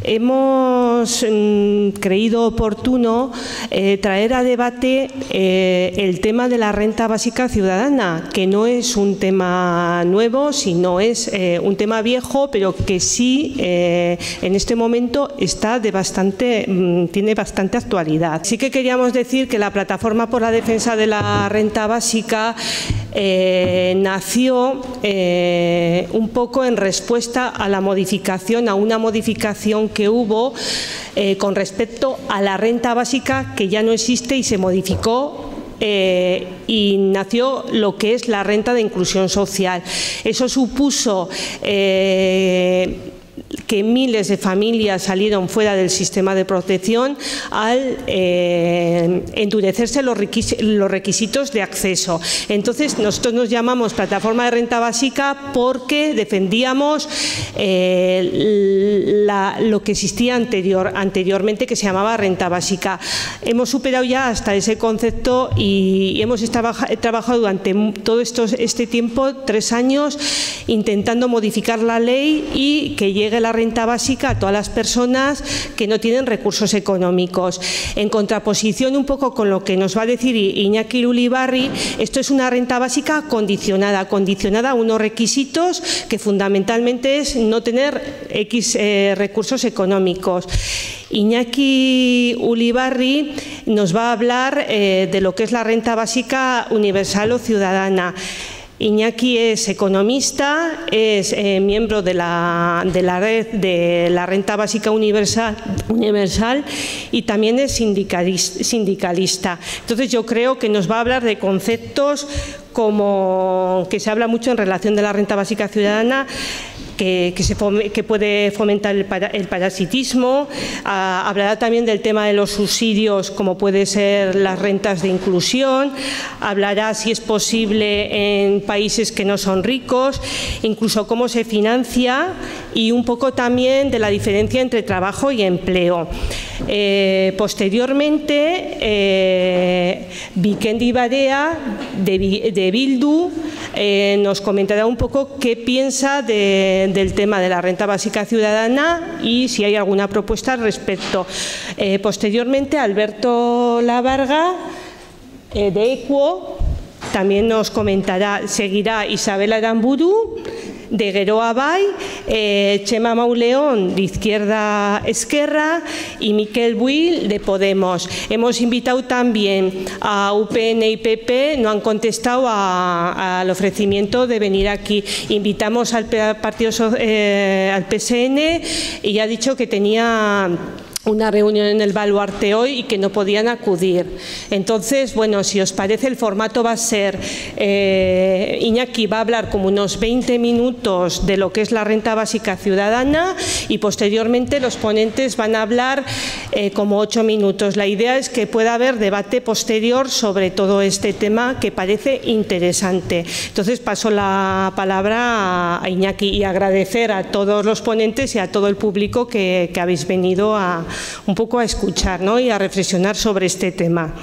hemos creído oportuno traer a debate el tema de la renta básica ciudadana, que no es un tema nuevo, sino es un tema viejo, pero que sí en este momento está tiene bastante actualidad. Sí que queríamos decir que la Plataforma por la Defensa de la Renta Básica nació un poco en respuesta a una modificación que hubo con respecto a la renta básica, que ya no existe y se modificó. Y nació lo que es la renta de inclusión social. Eso supuso que miles de familias salieron fuera del sistema de protección al endurecerse los requisitos de acceso. Entonces, nosotros nos llamamos Plataforma de Renta Básica porque defendíamos lo que existía anteriormente, que se llamaba renta básica. Hemos superado ya hasta ese concepto y hemos trabajado durante todo este tiempo, 3 años, intentando modificar la ley y que llegue la renta básica a todas las personas que no tienen recursos económicos. En contraposición un poco con lo que nos va a decir Iñaki Ulibarri, esto es una renta básica condicionada a unos requisitos que fundamentalmente es no tener X recursos económicos. Iñaki Ulibarri nos va a hablar de lo que es la renta básica universal o ciudadana. Iñaki es economista, es miembro de la red de la renta básica universal y también es sindicalista. Entonces yo creo que nos va a hablar de conceptos como que se habla mucho en relación de la renta básica ciudadana, que puede fomentar el parasitismo. Hablará también del tema de los subsidios, como puede ser las rentas de inclusión. Hablará si es posible en países que no son ricos, incluso cómo se financia y un poco también de la diferencia entre trabajo y empleo. Posteriormente, Vikendi Barea de Bildu nos comentará un poco qué piensa del tema de la renta básica ciudadana y si hay alguna propuesta al respecto. Posteriormente, Alberto Lavarga de Equo también nos comentará. Seguirá Isabel Aramburu de Geroa Bai, Txema Mauleón de Izquierda Esquerra y Miquel Buil de Podemos. Hemos invitado también a UPN y PP, no han contestado al ofrecimiento de venir aquí. Invitamos al PSN y ya ha dicho que tenía una reunión en el Baluarte hoy y que no podían acudir. Entonces, bueno, si os parece, el formato va a ser, Iñaki va a hablar como unos 20 minutos de lo que es la renta básica ciudadana y posteriormente los ponentes van a hablar como 8 minutos. La idea es que pueda haber debate posterior sobre todo este tema que parece interesante. Entonces, paso la palabra a Iñaki y agradecer a todos los ponentes y a todo el público que habéis venido un poco a escuchar, ¿no?, y a reflexionar sobre este tema.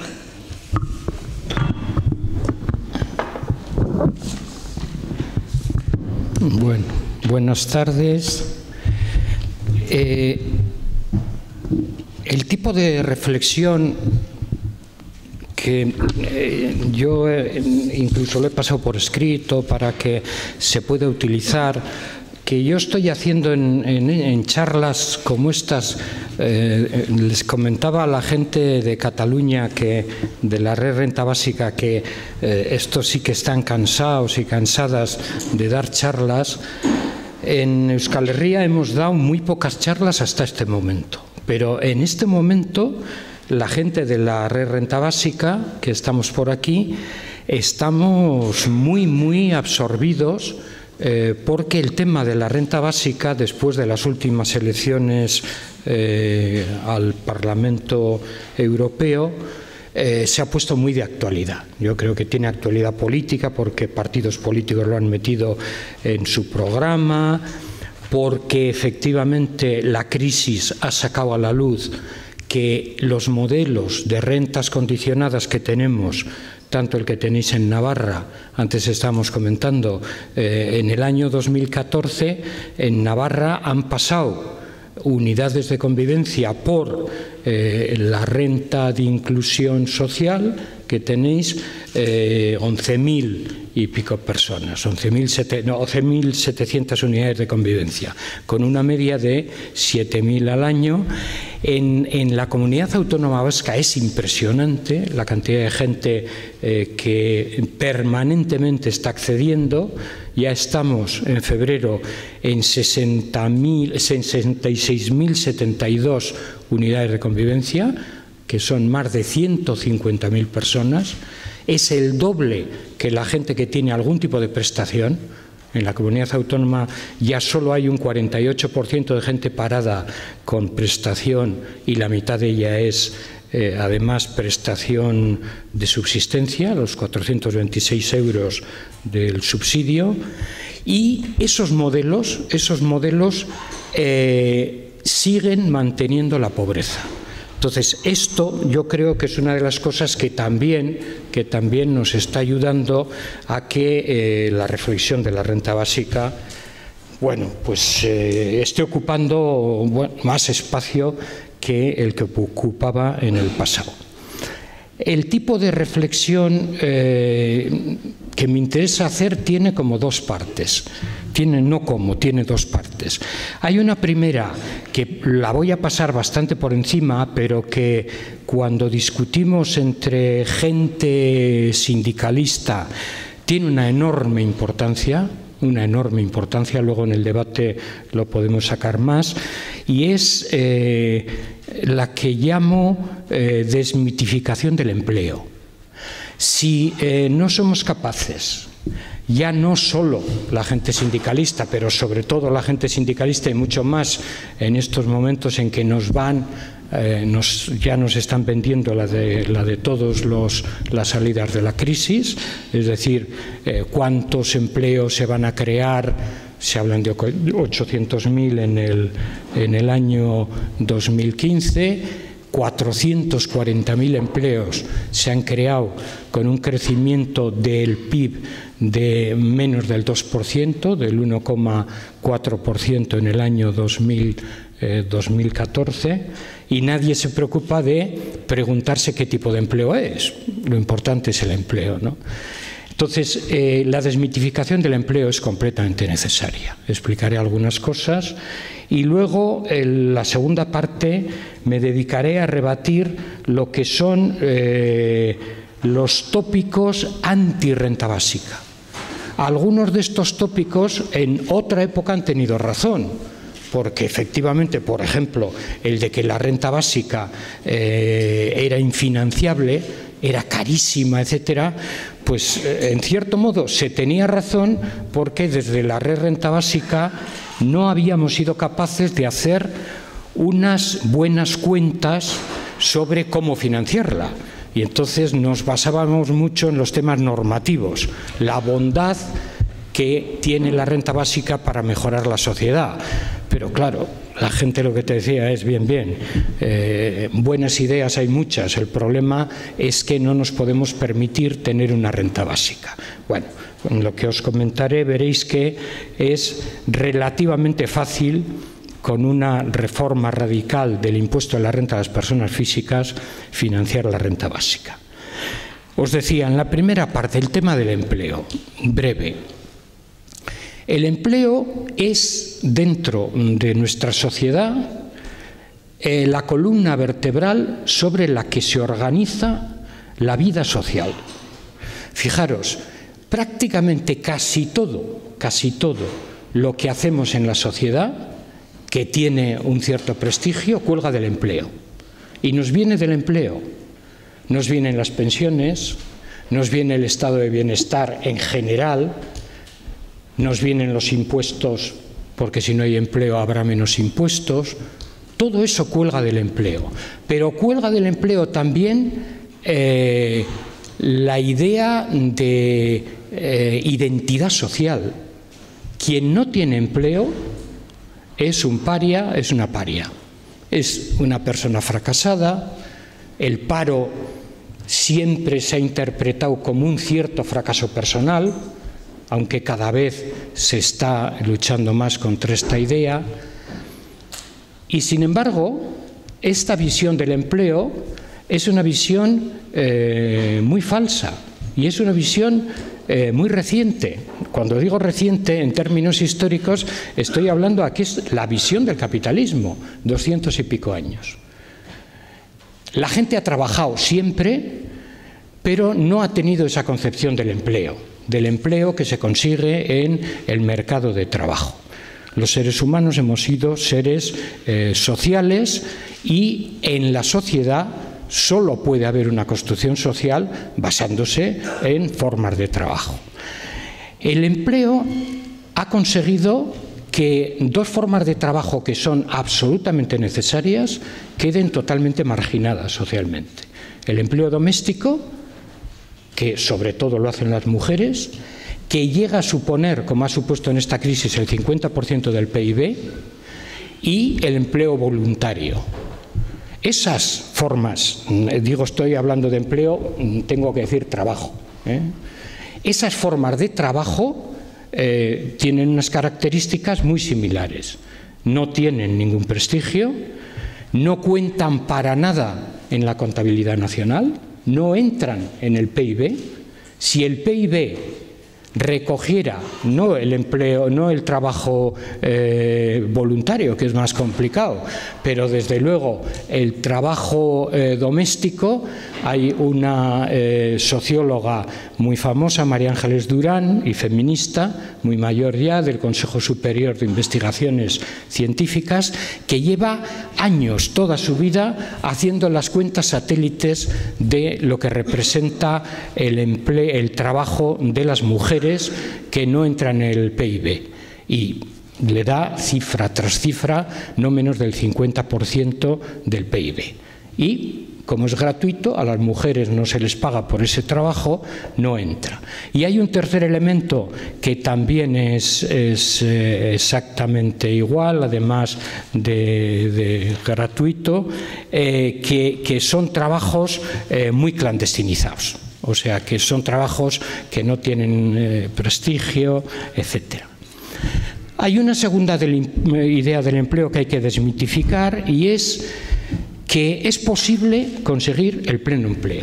Bueno, buenas tardes. El tipo de reflexión que yo incluso lo he pasado por escrito para que se pueda utilizar, que yo estoy haciendo en charlas como estas. Les comentaba a la gente de Cataluña, de la red Renta Básica, que estos sí que están cansados y cansadas de dar charlas. En Euskal Herria hemos dado muy pocas charlas hasta este momento, pero en este momento la gente de la red Renta Básica, que estamos por aquí, estamos muy absorbidos porque el tema de la renta básica, después de las últimas elecciones al Parlamento Europeo, se ha puesto muy de actualidad. Yo creo que tiene actualidad política porque partidos políticos lo han metido en su programa, porque efectivamente la crisis ha sacado a la luz que los modelos de rentas condicionadas que tenemos, tanto el que tenéis en Navarra, antes estábamos comentando, en el año 2014 en Navarra han pasado unidades de convivencia por la renta de inclusión social, que tenéis 11.000 y pico personas, 11.700 unidades de convivencia, con una media de 7.000 al año. En la Comunidad Autónoma Vasca es impresionante la cantidad de gente que permanentemente está accediendo. Ya estamos en febrero en 66.072 unidades de convivencia, que son más de 150.000 personas. Es el doble que la gente que tiene algún tipo de prestación. En la comunidad autónoma ya solo hay un 48% de gente parada con prestación y la mitad de ella es además prestación de subsistencia, los 426 euros del subsidio. Y esos modelos siguen manteniendo la pobreza. Entonces, esto yo creo que es una de las cosas que también nos está ayudando a que la reflexión de la renta básica, bueno, pues esté ocupando más espacio que el que ocupaba en el pasado. El tipo de reflexión que me interesa hacer tiene como dos partes. Tiene dos partes. Hay una primera que la voy a pasar bastante por encima, pero que cuando discutimos entre gente sindicalista tiene una enorme importancia, luego en el debate lo podemos sacar más, y es la que llamo desmitificación del empleo. Si no somos capaces, ya no solo la gente sindicalista, pero sobre todo la gente sindicalista y mucho más en estos momentos en que ya nos están vendiendo la de todos las salidas de la crisis, es decir, cuántos empleos se van a crear. Se hablan de 800.000 en el año 2015. 440.000 empleos se han creado con un crecimiento del PIB de menos del 2%, del 1,4% en el año 2014, y nadie se preocupa de preguntarse qué tipo de empleo es. Lo importante es el empleo, ¿no? Entonces, la desmitificación del empleo es completamente necesaria. Explicaré algunas cosas y luego, en la segunda parte, me dedicaré a rebatir lo que son los tópicos anti-renta básica. Algunos de estos tópicos en otra época han tenido razón, porque efectivamente, por ejemplo, el de que la renta básica era infinanciable, era carísima, etcétera, pues en cierto modo se tenía razón, porque desde la renta básica no habíamos sido capaces de hacer unas buenas cuentas sobre cómo financiarla. Y entonces nos basábamos mucho en los temas normativos, la bondad que tiene la renta básica para mejorar la sociedad. Pero claro, la gente lo que te decía es bien, buenas ideas hay muchas, el problema es que no nos podemos permitir tener una renta básica. Bueno, en lo que os comentaré veréis que es relativamente fácil, con una reforma radical del impuesto de la renta a las personas físicas, financiar la renta básica. Os decía, en la primera parte, el tema del empleo, breve. El empleo es, dentro de nuestra sociedad, la columna vertebral sobre la que se organiza la vida social. Fijaros, prácticamente casi todo lo que hacemos en la sociedad, que tiene un cierto prestigio, cuelga del empleo. Y nos viene del empleo. Nos vienen las pensiones, nos viene el estado de bienestar en general, nos vienen los impuestos, porque si no hay empleo habrá menos impuestos. Todo eso cuelga del empleo. Pero cuelga del empleo también la idea de identidad social. Quien no tiene empleo es un paria, es una paria. Es una persona fracasada. El paro siempre se ha interpretado como un cierto fracaso personal, aunque cada vez se está luchando más contra esta idea. Y sin embargo, esta visión del empleo es una visión muy falsa y es una visión muy reciente. Cuando digo reciente, en términos históricos, estoy hablando aquí es la visión del capitalismo, 200 y pico años. La gente ha trabajado siempre, pero no ha tenido esa concepción del empleo que se consigue en el mercado de trabajo. Los seres humanos hemos sido seres sociales y en la sociedad solo puede haber una construcción social basándose en formas de trabajo. El empleo ha conseguido que dos formas de trabajo que son absolutamente necesarias queden totalmente marginadas socialmente. El empleo doméstico, que sobre todo lo hacen las mujeres, que llega a suponer, como ha supuesto en esta crisis, el 50% del PIB, y el empleo voluntario. Esas formas, estoy hablando de empleo, tengo que decir trabajo. Esas formas de trabajo tienen unas características muy similares. No tienen ningún prestigio, no cuentan para nada en la contabilidad nacional, no entran en el PIB. Si el PIB recogiera no el empleo, no el trabajo voluntario, que es más complicado, pero desde luego el trabajo doméstico, hay una socióloga muy famosa, María Ángeles Durán, y feminista, muy mayor ya, del Consejo Superior de Investigaciones Científicas, que lleva años, toda su vida, haciendo las cuentas satélites de lo que representa el trabajo de las mujeres que no entran en el PIB. Y le da cifra tras cifra no menos del 50% del PIB. Y como es gratuito, a las mujeres no se les paga por ese trabajo, no entra. Y hay un tercer elemento que también es exactamente igual, además de gratuito, que son trabajos muy clandestinizados. O sea, que son trabajos que no tienen prestigio, etc. Hay una segunda idea del empleo que hay que desmitificar y es que es posible conseguir el pleno empleo.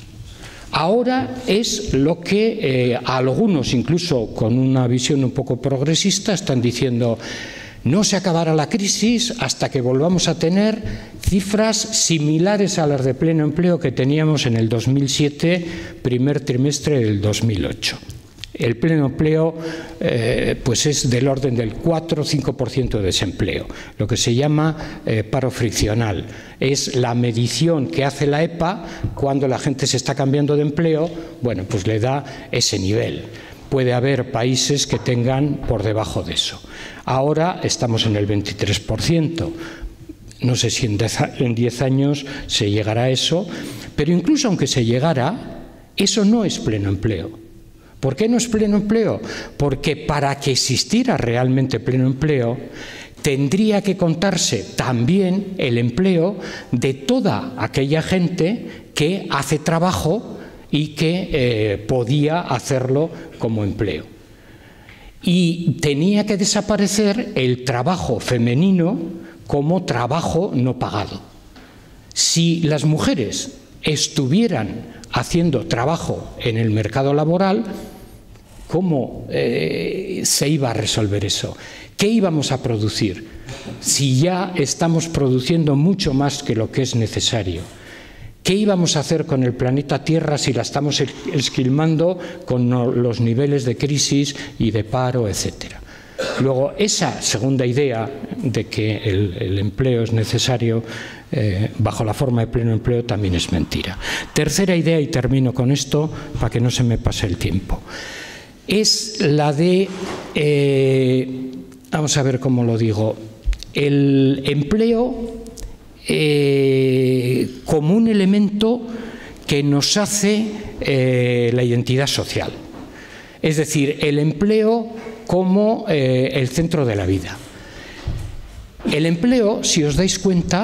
Ahora es lo que algunos, incluso con una visión un poco progresista, están diciendo: no se acabará la crisis hasta que volvamos a tener cifras similares a las de pleno empleo que teníamos en el 2007, primer trimestre del 2008. El pleno empleo pues es del orden del 4 o 5% de desempleo, lo que se llama paro friccional. Es la medición que hace la EPA cuando la gente se está cambiando de empleo, bueno, pues le da ese nivel. Puede haber países que tengan por debajo de eso. Ahora estamos en el 23%. No sé si en 10 años se llegará a eso, pero incluso aunque se llegara, eso no es pleno empleo. ¿Por qué no es pleno empleo? Porque para que existiera realmente pleno empleo, tendría que contarse también el empleo de toda aquella gente que hace trabajo y que podía hacerlo como empleo. Y tenía que desaparecer el trabajo femenino como trabajo no pagado. Si las mujeres estuvieran haciendo trabajo en el mercado laboral, ¿cómo se iba a resolver eso? ¿Qué íbamos a producir? Si ya estamos produciendo mucho más que lo que es necesario. ¿Qué íbamos a hacer con el planeta Tierra si la estamos esquilmando con los niveles de crisis y de paro, etcétera? Luego, esa segunda idea de que el empleo es necesario bajo la forma de pleno empleo también es mentira. Tercera idea, y termino con esto para que no se me pase el tiempo, es la de, vamos a ver cómo lo digo, el empleo como un elemento que nos hace la identidad social. Es decir, el empleo como el centro de la vida. El empleo, si os dais cuenta,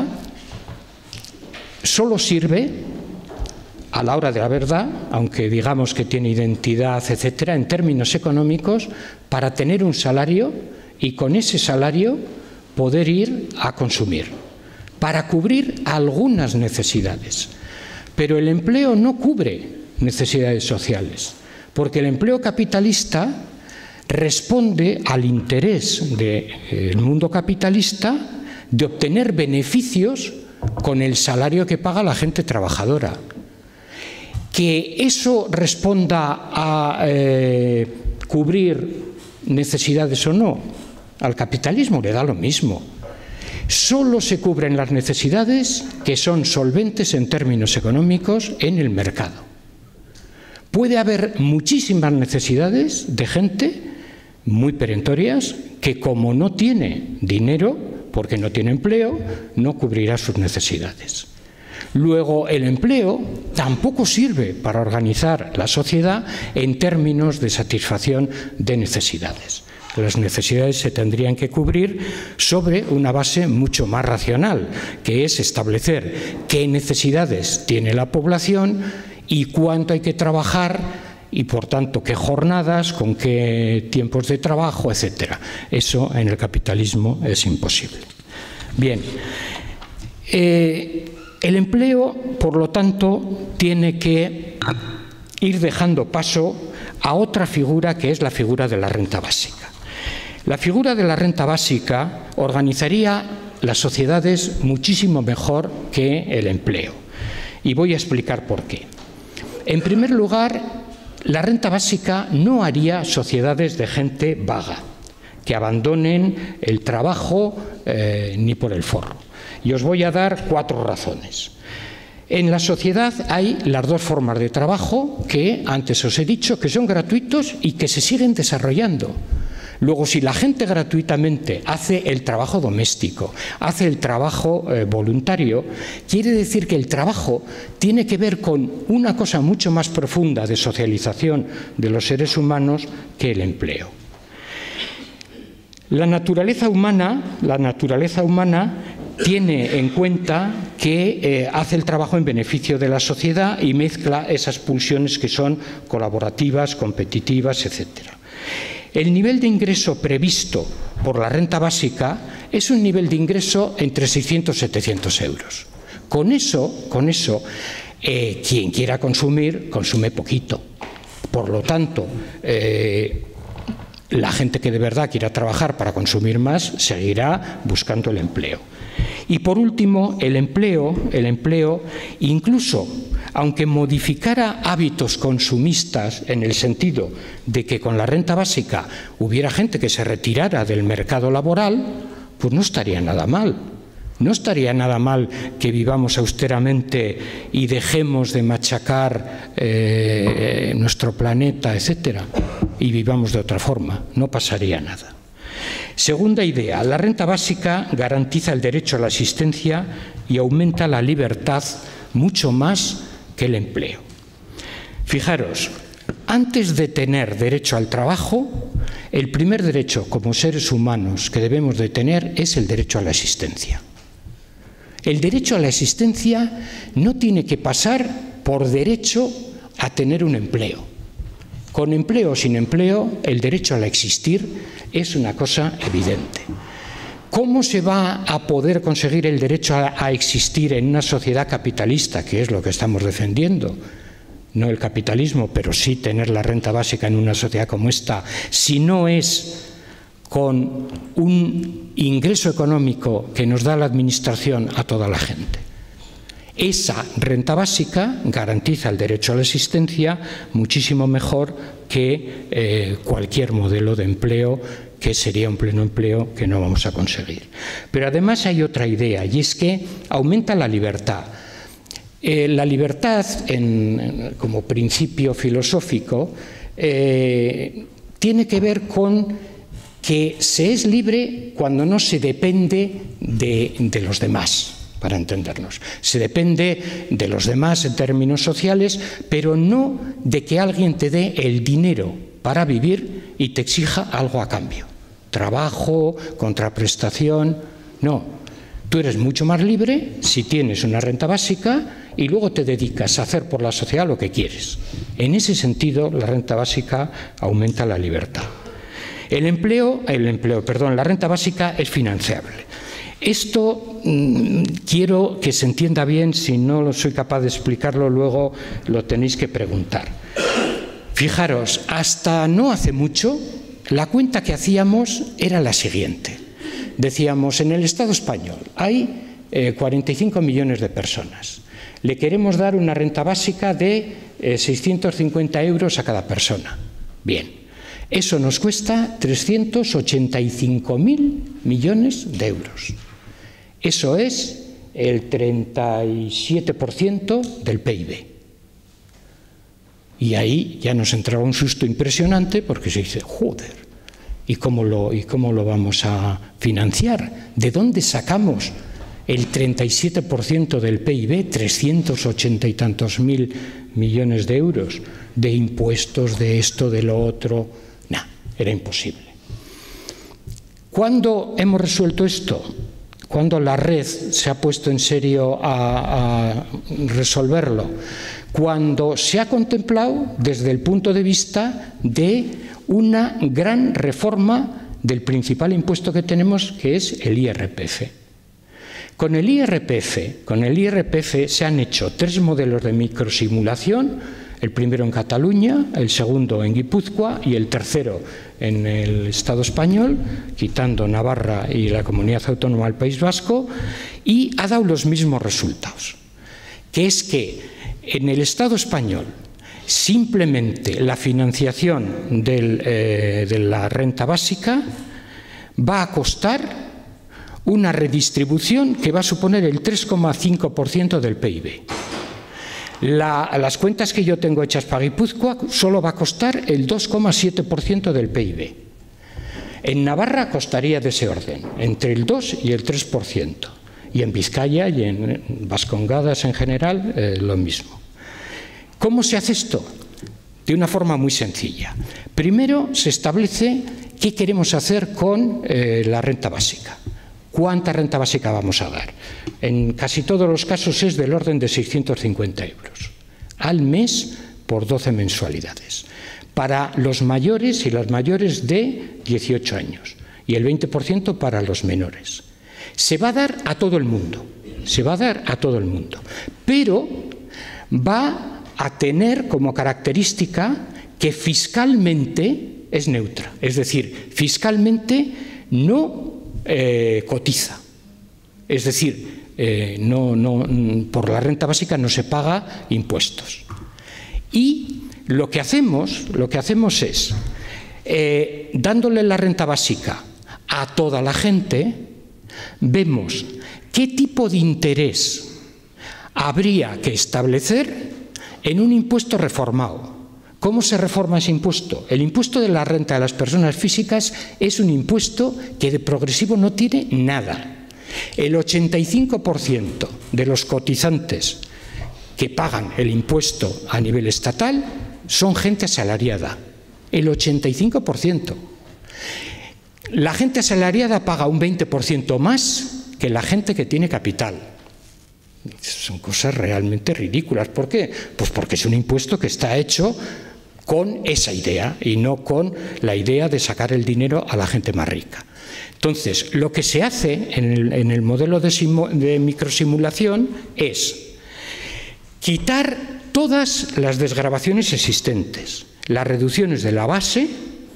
solo sirve a la hora de la verdad, aunque digamos que tiene identidad, etcétera, en términos económicos, para tener un salario y con ese salario poder ir a consumir, para cubrir algunas necesidades. Pero el empleo no cubre necesidades sociales, porque el empleo capitalista responde al interés del mundo capitalista de obtener beneficios con el salario que paga la gente trabajadora. Que eso responda a cubrir necesidades o no, al capitalismo le da lo mismo. Solo se cubren las necesidades que son solventes en términos económicos en el mercado. Puede haber muchísimas necesidades de gente muy perentorias que, como no tiene dinero, porque no tiene empleo, no cubrirá sus necesidades. Luego, el empleo tampoco sirve para organizar la sociedad en términos de satisfacción de necesidades. Las necesidades se tendrían que cubrir sobre una base mucho más racional, que es establecer qué necesidades tiene la población y cuánto hay que trabajar y, por tanto, qué jornadas, con qué tiempos de trabajo, etc. Eso en el capitalismo es imposible. Bien. El empleo, por lo tanto, tiene que ir dejando paso a otra figura, que es la figura de la renta básica. La figura de la renta básica organizaría las sociedades muchísimo mejor que el empleo. Y voy a explicar por qué. En primer lugar, la renta básica no haría sociedades de gente vaga, que abandonen el trabajo ni por el forro. Y os voy a dar 4 razones. En la sociedad hay las 2 formas de trabajo que antes os he dicho, que son gratuitos y que se siguen desarrollando. Luego, si la gente gratuitamente hace el trabajo doméstico, hace el trabajo voluntario, quiere decir que el trabajo tiene que ver con una cosa mucho más profunda de socialización de los seres humanos que el empleo. La naturaleza humana tiene en cuenta que hace el trabajo en beneficio de la sociedad y mezcla esas pulsiones que son colaborativas, competitivas, etc. El nivel de ingreso previsto por la renta básica es un nivel de ingreso entre 600 y 700 euros. Con eso, quien quiera consumir, consume poquito. Por lo tanto, la gente que de verdad quiera trabajar para consumir más seguirá buscando el empleo. Y por último, el empleo, incluso aunque modificara hábitos consumistas en el sentido de que con la renta básica hubiera gente que se retirara del mercado laboral, pues no estaría nada mal. No estaría nada mal que vivamos austeramente y dejemos de machacar nuestro planeta, etcétera, y vivamos de otra forma. No pasaría nada. Segunda idea, la renta básica garantiza el derecho a la asistencia y aumenta la libertad mucho más que el empleo. Fijaros, antes de tener derecho al trabajo, el primer derecho como seres humanos que debemos de tener es el derecho a la existencia. El derecho a la existencia no tiene que pasar por derecho a tener un empleo. Con empleo o sin empleo, el derecho a existir es una cosa evidente. ¿Cómo se va a poder conseguir el derecho a existir en una sociedad capitalista, que es lo que estamos defendiendo? No el capitalismo, pero sí tener la renta básica en una sociedad como esta, si no es con un ingreso económico que nos da la administración a toda la gente. Esa renta básica garantiza el derecho a la existencia muchísimo mejor que cualquier modelo de empleo, que sería un pleno empleo que no vamos a conseguir. Pero además hay otra idea, y es que aumenta la libertad. La libertad, como principio filosófico, tiene que ver con que se es libre cuando no se depende de los demás, para entendernos. Se depende de los demás en términos sociales, pero no de que alguien te dé el dinero para vivir y te exija algo a cambio. Trabajo, contraprestación, no. Tú eres mucho más libre si tienes una renta básica y luego te dedicas a hacer por la sociedad lo que quieres. En ese sentido, la renta básica aumenta la libertad. la renta básica es financiable. Esto quiero que se entienda bien, si no soy capaz de explicarlo luego lo tenéis que preguntar. Fijaros, hasta no hace mucho la cuenta que hacíamos era la siguiente. Decíamos, en el Estado español hay 45 millones de personas. Le queremos dar una renta básica de 650 euros a cada persona. Bien, eso nos cuesta 385.000 millones de euros. Eso es el 37% del PIB. Y ahí ya nos entraba un susto impresionante porque se dice, joder, ¿y cómo lo vamos a financiar? ¿De dónde sacamos el 37% del PIB, 380 y tantos mil millones de euros, de impuestos, de esto, de lo otro? No, era imposible. ¿Cuándo hemos resuelto esto? Cuando la red se ha puesto en serio a resolverlo, cuando se ha contemplado desde el punto de vista de una gran reforma del principal impuesto que tenemos, que es el IRPF. Con el IRPF se han hecho 3 modelos de microsimulación, el primero en Cataluña, el segundo en Guipúzcoa y el tercero en el Estado español, quitando Navarra y la Comunidad Autónoma del País Vasco, y ha dado los mismos resultados, que es que en el Estado español simplemente la financiación de la renta básica va a costar una redistribución que va a suponer el 3,5% del PIB. Las cuentas que yo tengo hechas para Guipúzcoa solo va a costar el 2,7% del PIB. En Navarra costaría de ese orden, entre el 2 y el 3%. Y en Vizcaya y en Vascongadas en general, lo mismo. ¿Cómo se hace esto? De una forma muy sencilla. Primero se establece qué queremos hacer con la renta básica. ¿Cuánta renta básica vamos a dar? En casi todos los casos es del orden de 650 euros al mes por 12 mensualidades. Para los mayores y las mayores de 18 años y el 20% para los menores. Se va a dar a todo el mundo, pero va a tener como característica que fiscalmente es neutra, es decir, fiscalmente no cotiza, es decir, por la renta básica no se paga impuestos. Y lo que hacemos es, dándole la renta básica a toda la gente, vemos qué tipo de interés habría que establecer en un impuesto reformado. ¿Cómo se reforma ese impuesto? El impuesto de la renta de las personas físicas es un impuesto que de progresivo no tiene nada. El 85% de los cotizantes que pagan el impuesto a nivel estatal son gente asalariada. El 85%. La gente asalariada paga un 20% más que la gente que tiene capital. Son cosas realmente ridículas. ¿Por qué? Pues porque es un impuesto que está hecho con esa idea y no con la idea de sacar el dinero a la gente más rica. Entonces, lo que se hace en el modelo de microsimulación es quitar todas las desgravaciones existentes, las reducciones de la base,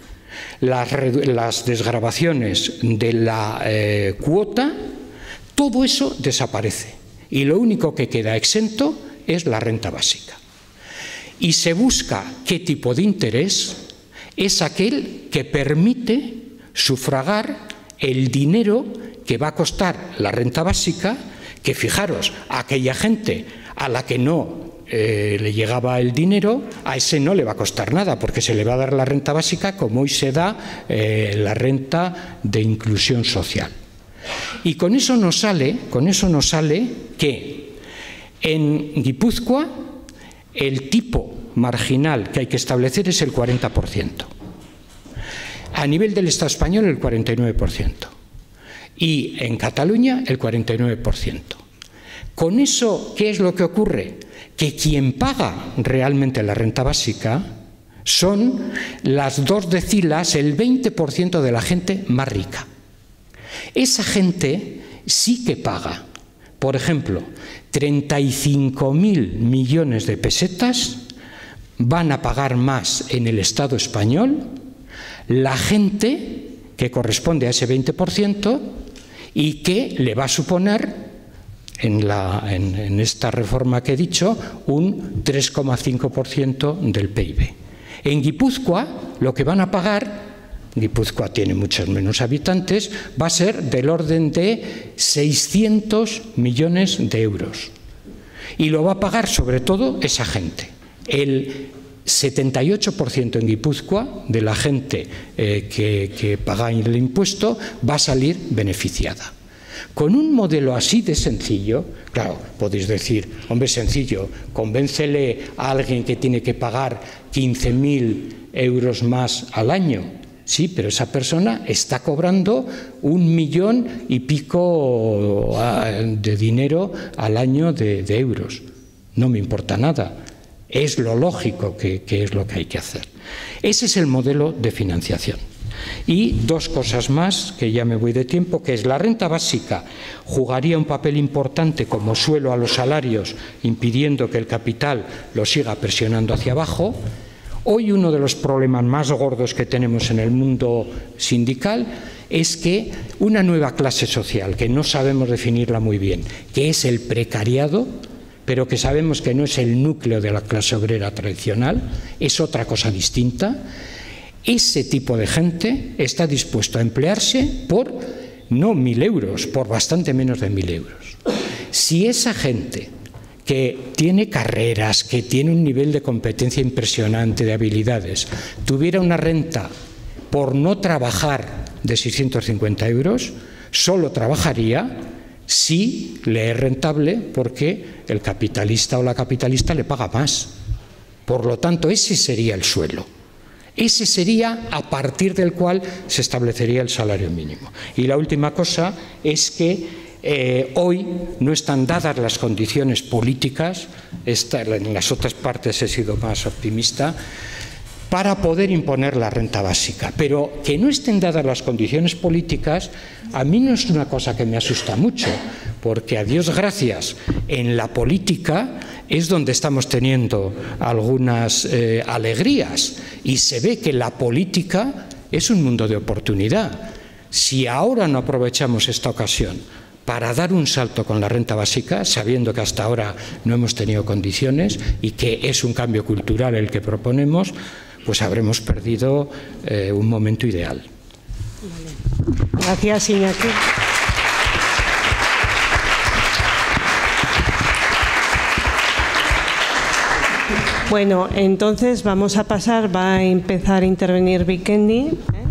las desgravaciones de la cuota, todo eso desaparece. Y lo único que queda exento es la renta básica. Y se busca qué tipo de interés es aquel que permite sufragar el dinero que va a costar la renta básica, que fijaros, a aquella gente a la que no le llegaba el dinero, a ese no le va a costar nada, porque se le va a dar la renta básica como hoy se da la renta de inclusión social. Y con eso nos sale que en Guipúzcoa el tipo marginal que hay que establecer es el 40%. A nivel del Estado español el 49%. Y en Cataluña el 49%. Con eso, ¿qué es lo que ocurre? Que quien paga realmente la renta básica Son las 2 decilas, el 20% de la gente más rica. Esa gente sí que paga. Por ejemplo, 35.000 millones de pesetas van a pagar más en el Estado español la gente que corresponde a ese 20% y que le va a suponer en esta reforma que he dicho un 3,5% del PIB. En Guipúzcoa lo que van a pagar, Guipúzcoa tiene muchos menos habitantes, va a ser del orden de 600 millones de euros. Y lo va a pagar sobre todo esa gente. El 78% en Guipúzcoa de la gente que paga el impuesto va a salir beneficiada. Con un modelo así de sencillo, claro, podéis decir, hombre, sencillo, convéncele a alguien que tiene que pagar 15.000 euros más al año. Sí, pero esa persona está cobrando 1,5 millones de dinero al año de euros. No me importa nada. Es lo lógico que es lo que hay que hacer. Ese es el modelo de financiación. Y 2 cosas más, que ya me voy de tiempo, que es la renta básica jugaría un papel importante como suelo a los salarios, impidiendo que el capital lo siga presionando hacia abajo. Hoy uno de los problemas más gordos que tenemos en el mundo sindical es que una nueva clase social, que no sabemos definirla muy bien, que es el precariado, pero que sabemos que no es el núcleo de la clase obrera tradicional, es otra cosa distinta. Ese tipo de gente está dispuesto a emplearse por no 1.000 euros, por bastante menos de 1.000 euros. Si esa gente que tiene carreras, que tiene un nivel de competencia impresionante, de habilidades, tuviera una renta por no trabajar de 650 euros, solo trabajaría si le es rentable porque el capitalista o la capitalista le paga más. Por lo tanto, ese sería el suelo. Ese sería a partir del cual se establecería el salario mínimo. Y la última cosa es que hoy no están dadas las condiciones políticas, en las otras partes he sido más optimista, para poder imponer la renta básica. Pero que no estén dadas las condiciones políticas, a mí no es una cosa que me asusta mucho, porque a Dios gracias, en la política es donde estamos teniendo algunas alegrías, y se ve que la política es un mundo de oportunidad. Si ahora no aprovechamos esta ocasión para dar un salto con la renta básica, sabiendo que hasta ahora no hemos tenido condiciones y que es un cambio cultural el que proponemos, pues habremos perdido un momento ideal. Gracias, Iñaki. Bueno, entonces vamos a pasar, va a empezar a intervenir Vikendi.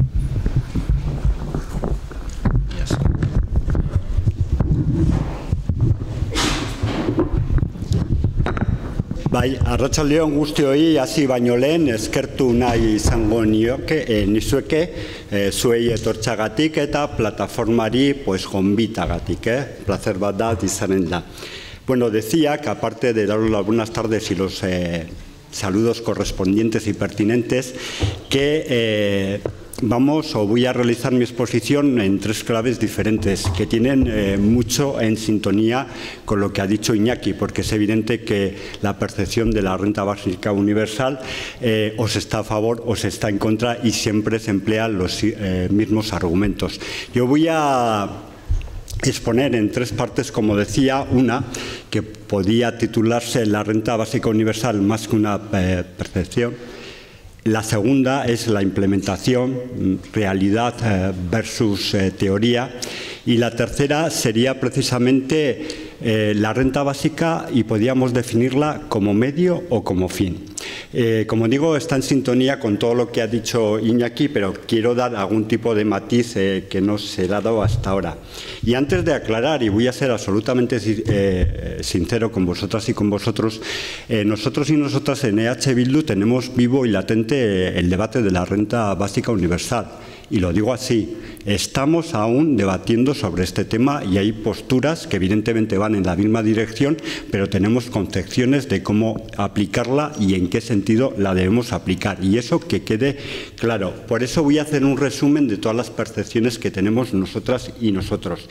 Bai, arratsaldeon guztioi, hasi baino lehen eskertu nahi izango nizueke zuei etortzagatik eta plataformari gonbitagatik, placer bat da izanen da. Bueno, decía que aparte de daros las buenas tardes y los saludos correspondientes y pertinentes, que voy a realizar mi exposición en 3 claves diferentes que tienen mucho en sintonía con lo que ha dicho Iñaki, porque es evidente que la percepción de la renta básica universal o se está a favor o se está en contra y siempre se emplean los mismos argumentos. Yo voy a exponer en 3 partes, como decía, una que podía titularse La renta básica universal más que una percepción. La segunda es la implementación, realidad versus teoría. Y la tercera sería precisamente la renta básica y podríamos definirla como medio o como fin. Como digo, está en sintonía con todo lo que ha dicho Iñaki, pero quiero dar algún tipo de matiz que no se ha dado hasta ahora. Y antes de aclarar, y voy a ser absolutamente sincero con vosotras y con vosotros, nosotros y nosotras en EH Bildu tenemos vivo y latente el debate de la renta básica universal. Y lo digo así, estamos aún debatiendo sobre este tema y hay posturas que evidentemente van en la misma dirección, pero tenemos concepciones de cómo aplicarla y en qué sentido la debemos aplicar. Y eso que quede claro. Por eso voy a hacer un resumen de todas las percepciones que tenemos nosotras y nosotros.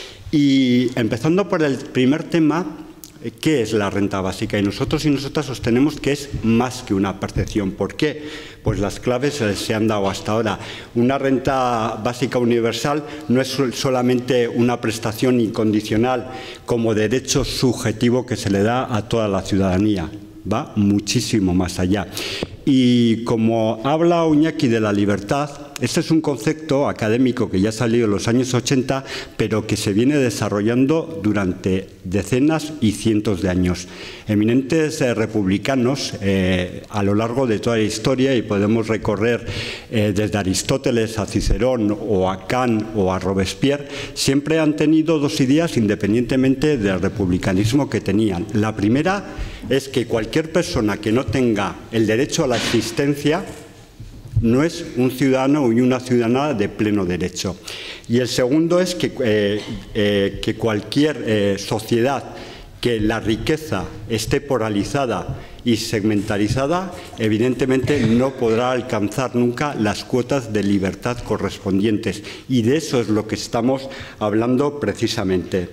Y empezando por el primer tema, ¿qué es la renta básica? Y nosotros y nosotras sostenemos que es más que una percepción. ¿Por qué? Pues las claves se han dado hasta ahora. Una renta básica universal no es solamente una prestación incondicional como derecho subjetivo que se le da a toda la ciudadanía. Va muchísimo más allá. Y como habla Iñaki de la libertad, este es un concepto académico que ya ha salido en los años 80, pero que se viene desarrollando durante decenas y cientos de años. Eminentes republicanos a lo largo de toda la historia, y podemos recorrer desde Aristóteles a Cicerón o a Kant o a Robespierre, siempre han tenido dos ideas independientemente del republicanismo que tenían. La primera es que cualquier persona que no tenga el derecho a la existencia no es un ciudadano y una ciudadana de pleno derecho. Y el segundo es que cualquier sociedad que la riqueza esté polarizada y segmentarizada, evidentemente no podrá alcanzar nunca las cuotas de libertad correspondientes. Y de eso es lo que estamos hablando precisamente.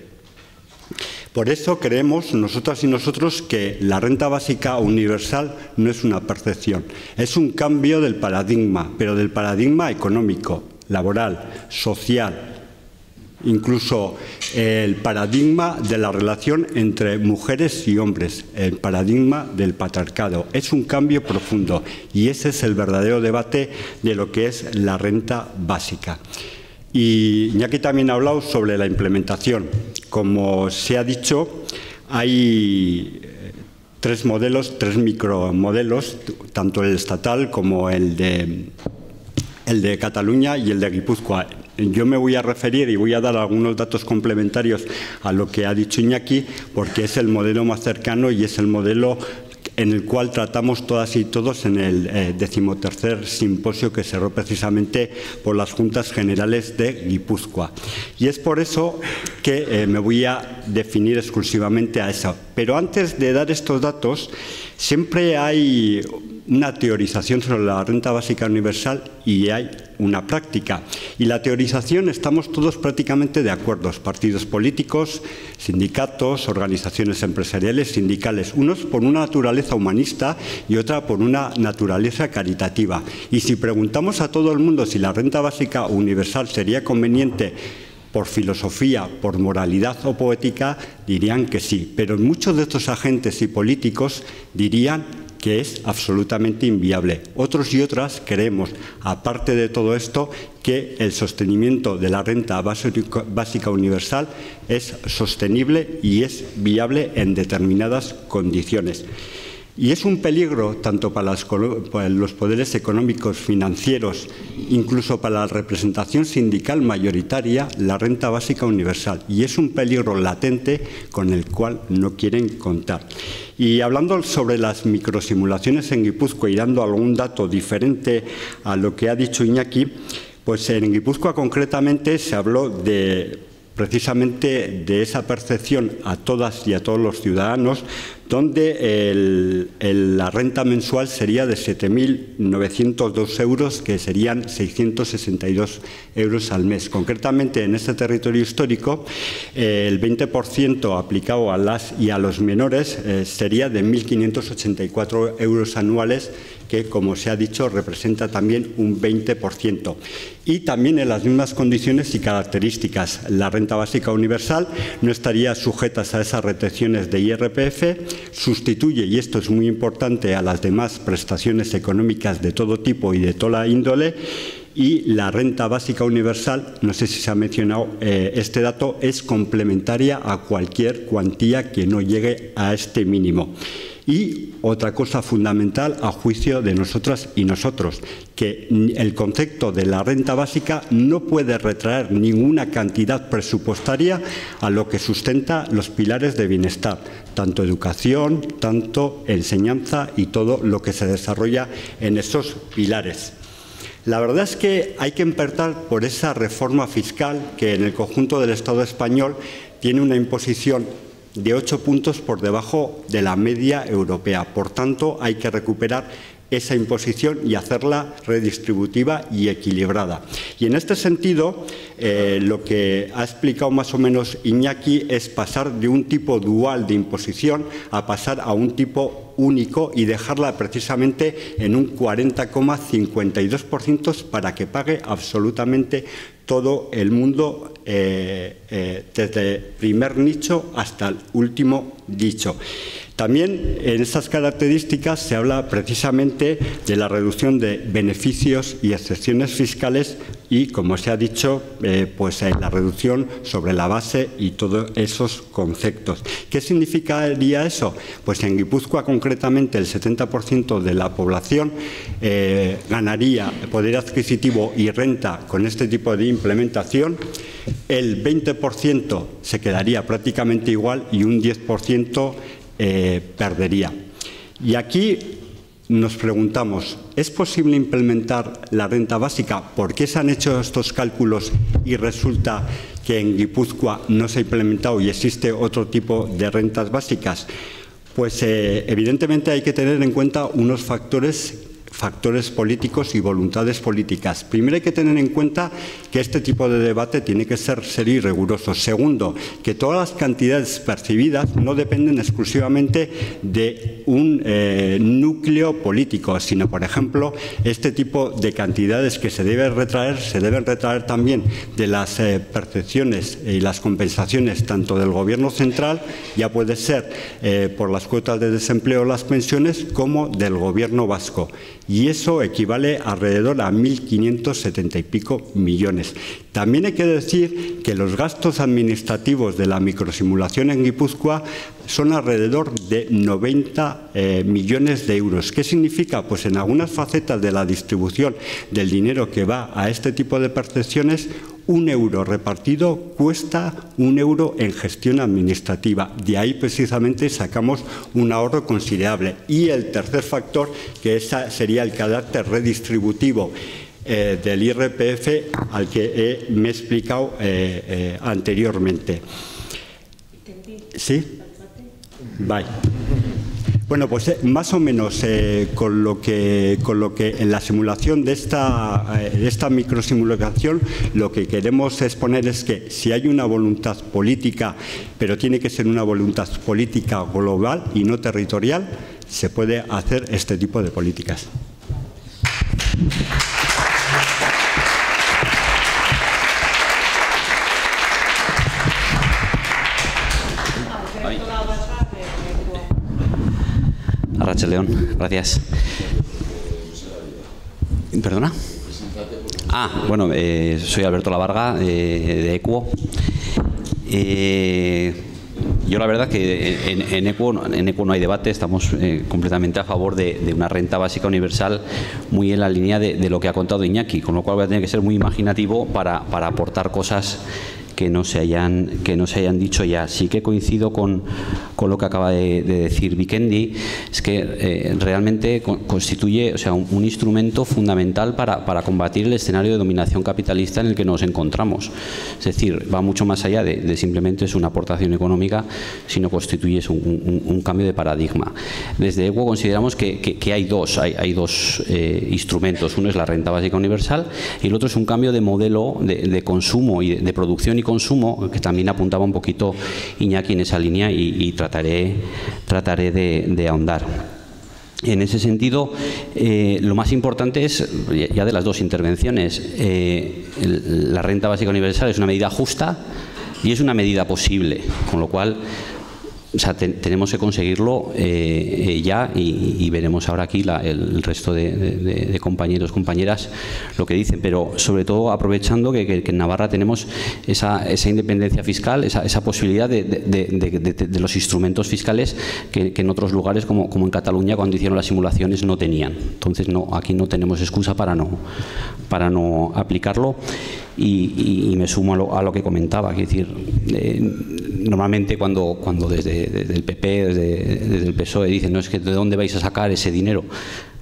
Por eso creemos, nosotras y nosotros, que la renta básica universal no es una percepción, es un cambio del paradigma, pero del paradigma económico, laboral, social, incluso el paradigma de la relación entre mujeres y hombres, el paradigma del patriarcado. Es un cambio profundo y ese es el verdadero debate de lo que es la renta básica. Y Iñaki también ha hablado sobre la implementación. Como se ha dicho, hay tres micromodelos, tanto el estatal como el de Cataluña y el de Guipúzcoa. Yo me voy a referir y voy a dar algunos datos complementarios a lo que ha dicho Iñaki, porque es el modelo más cercano y es el modelo en el cual tratamos todas y todos en el 13º simposio que cerró precisamente por las Juntas Generales de Guipúzcoa. Y es por eso que me voy a definir exclusivamente a eso. Pero antes de dar estos datos, siempre hay una teorización sobre la renta básica universal y hay una práctica. Y la teorización estamos todos prácticamente de acuerdo, partidos políticos, sindicatos, organizaciones empresariales, sindicales, unos por una naturaleza humanista y otra por una naturaleza caritativa. Y si preguntamos a todo el mundo si la renta básica universal sería conveniente por filosofía, por moralidad o poética, dirían que sí. Pero muchos de estos agentes y políticos dirían que es absolutamente inviable. Otros y otras creemos, aparte de todo esto, que el sostenimiento de la renta básica universal es sostenible y es viable en determinadas condiciones. Y es un peligro tanto para los poderes económicos, financieros, incluso para la representación sindical mayoritaria, la renta básica universal. Y es un peligro latente con el cual no quieren contar. Y hablando sobre las microsimulaciones en Guipúzcoa y dando algún dato diferente a lo que ha dicho Iñaki, pues en Guipúzcoa concretamente se habló precisamente de esa percepción a todas y a todos los ciudadanos, donde la renta mensual sería de 7.902 euros, que serían 662 euros al mes. Concretamente, en este territorio histórico, el 20% aplicado a las y a los menores sería de 1.584 euros anuales, que, como se ha dicho, representa también un 20%. Y también en las mismas condiciones y características. La renta básica universal no estaría sujeta a esas retenciones de IRPF, sustituye, y esto es muy importante, a las demás prestaciones económicas de todo tipo y de toda índole, y la renta básica universal, no sé si se ha mencionado este dato, es complementaria a cualquier cuantía que no llegue a este mínimo. Y otra cosa fundamental a juicio de nosotras y nosotros, que el concepto de la renta básica no puede retraer ninguna cantidad presupuestaria a lo que sustenta los pilares de bienestar, tanto educación, tanto enseñanza y todo lo que se desarrolla en esos pilares. La verdad es que hay que empezar por esa reforma fiscal que en el conjunto del Estado español tiene una imposición de 8 puntos por debajo de la media europea. Por tanto, hay que recuperar esa imposición y hacerla redistributiva y equilibrada. Y en este sentido, lo que ha explicado más o menos Iñaki es pasar de un tipo dual de imposición a pasar a un tipo único y dejarla precisamente en un 40,52% para que pague absolutamente todo el mundo, desde el primer nicho hasta el último nicho. También en estas características se habla precisamente de la reducción de beneficios y excepciones fiscales y, como se ha dicho, pues la reducción sobre la base y todos esos conceptos. ¿Qué significaría eso? Pues en Guipúzcoa concretamente el 70% de la población ganaría poder adquisitivo y renta con este tipo de implementación, el 20% se quedaría prácticamente igual y un 10% perdería. Y aquí nos preguntamos, ¿es posible implementar la renta básica? ¿Por qué se han hecho estos cálculos y resulta que en Guipúzcoa no se ha implementado y existe otro tipo de rentas básicas? Pues evidentemente hay que tener en cuenta unos factores políticos y voluntades políticas. Primero hay que tener en cuenta que este tipo de debate tiene que ser serio y riguroso. Segundo, que todas las cantidades percibidas no dependen exclusivamente de un núcleo político, sino, por ejemplo, este tipo de cantidades que se deben retraer también de las percepciones y las compensaciones tanto del Gobierno central, ya puede ser por las cuotas de desempleo o las pensiones, como del Gobierno vasco. Y eso equivale alrededor a 1.570 y pico millones. También hay que decir que los gastos administrativos de la microsimulación en Guipúzcoa son alrededor de 90 millones de euros. ¿Qué significa? Pues en algunas facetas de la distribución del dinero que va a este tipo de percepciones, 1 euro repartido cuesta 1 euro en gestión administrativa. De ahí precisamente sacamos un ahorro considerable. Y el tercer factor, que sería el carácter redistributivo del IRPF al que me he explicado anteriormente. ¿Sí? Bye. Bueno, pues más o menos con lo que en la simulación de esta microsimulación lo que queremos exponer es que si hay una voluntad política, pero tiene que ser una voluntad política global y no territorial, se puede hacer este tipo de políticas. Arratsaldeon, gracias. ¿Perdona? Bueno, soy Alberto Lavarga, de Equo. Yo la verdad que en Equo no hay debate, estamos completamente a favor de una renta básica universal muy en la línea de lo que ha contado Iñaki, con lo cual voy a tener que ser muy imaginativo para aportar cosas que no se hayan dicho ya. Sí que coincido con lo que acaba de decir Vikendi, es que realmente constituye, o sea, un instrumento fundamental para combatir el escenario de dominación capitalista en el que nos encontramos. Es decir, va mucho más allá de simplemente es una aportación económica, sino constituye un cambio de paradigma. Desde Equo consideramos que hay dos instrumentos. Uno es la renta básica universal y el otro es un cambio de modelo de consumo y de producción y consumo, que también apuntaba un poquito Iñaki en esa línea y trataré de ahondar. En ese sentido, lo más importante es, ya de las dos intervenciones, la renta básica universal es una medida justa y es una medida posible, con lo cual, o sea, tenemos que conseguirlo ya y veremos ahora aquí el resto de compañeros, compañeras lo que dicen, pero sobre todo aprovechando que en Navarra tenemos esa independencia fiscal, esa posibilidad de los instrumentos fiscales que en otros lugares como en Cataluña cuando hicieron las simulaciones no tenían. Entonces aquí no tenemos excusa para no aplicarlo. Y me sumo a lo que comentaba, es decir, normalmente cuando desde el PP, desde el PSOE dicen, no, es que ¿de dónde vais a sacar ese dinero?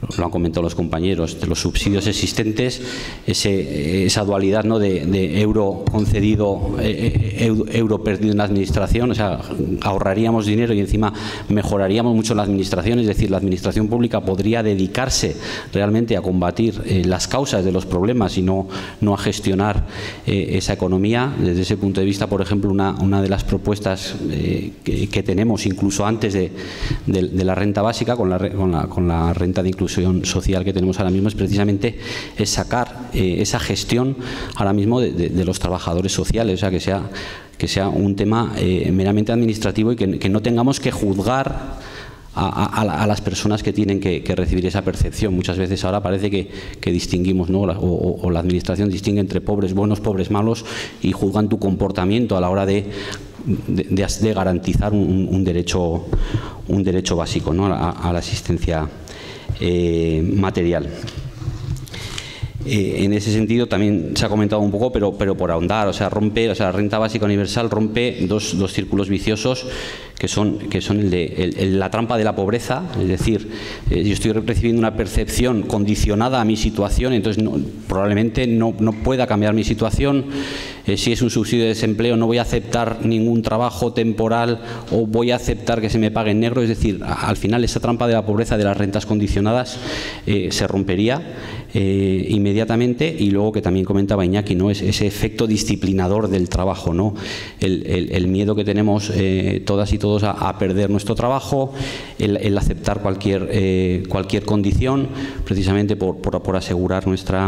lo han comentado los compañeros, de los subsidios existentes, esa dualidad, ¿no?, de euro concedido, euro perdido en la administración. O sea, ahorraríamos dinero y encima mejoraríamos mucho la administración. Es decir, la administración pública podría dedicarse realmente a combatir las causas de los problemas y no a gestionar esa economía. Desde ese punto de vista, por ejemplo, una de las propuestas que tenemos, incluso antes de la renta básica, con la renta de inclusión social que tenemos ahora mismo, es precisamente sacar esa gestión ahora mismo de los trabajadores sociales. O sea, que sea un tema meramente administrativo y que no tengamos que juzgar a las personas que tienen que recibir esa percepción. Muchas veces ahora parece que distinguimos, ¿no?, o la administración distingue entre pobres buenos, pobres malos, y juzgan tu comportamiento a la hora de garantizar un derecho básico, ¿no?, a la asistencia material. En ese sentido también se ha comentado un poco, pero por ahondar, o sea, la renta básica universal rompe dos círculos viciosos que son el de la trampa de la pobreza. Es decir, yo estoy recibiendo una percepción condicionada a mi situación, entonces probablemente no pueda cambiar mi situación. Si es un subsidio de desempleo, no voy a aceptar ningún trabajo temporal o voy a aceptar que se me pague en negro. Es decir, al final esa trampa de la pobreza de las rentas condicionadas se rompería inmediatamente. Y luego, que también comentaba Iñaki, ¿no?, ese efecto disciplinador del trabajo, ¿no?, el miedo que tenemos todas y todos a perder nuestro trabajo, el aceptar cualquier condición, precisamente por asegurar nuestra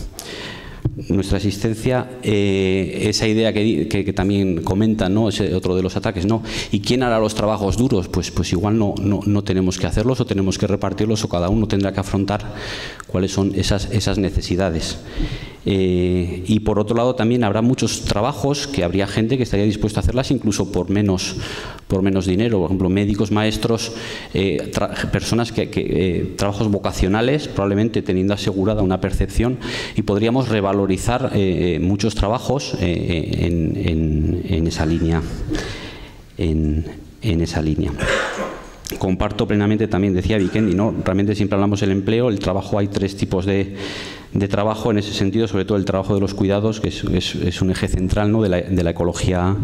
asistencia. Esa idea que también comentan, ¿no?, es otro de los ataques, ¿no? ¿Y quién hará los trabajos duros? Pues igual no tenemos que hacerlos, o tenemos que repartirlos, o cada uno tendrá que afrontar cuáles son esas necesidades. Y por otro lado, también habrá muchos trabajos que habría gente que estaría dispuesta a hacerlas incluso por menos dinero. Por ejemplo, médicos, maestros, personas trabajos vocacionales, probablemente teniendo asegurada una percepción, y podríamos revalorizar muchos trabajos en esa línea. En esa línea. Comparto plenamente, también decía Vikendi, ¿no?, realmente siempre hablamos del empleo, el trabajo. Hay tres tipos de trabajo en ese sentido, sobre todo el trabajo de los cuidados, que es un eje central, ¿no?, de la ecología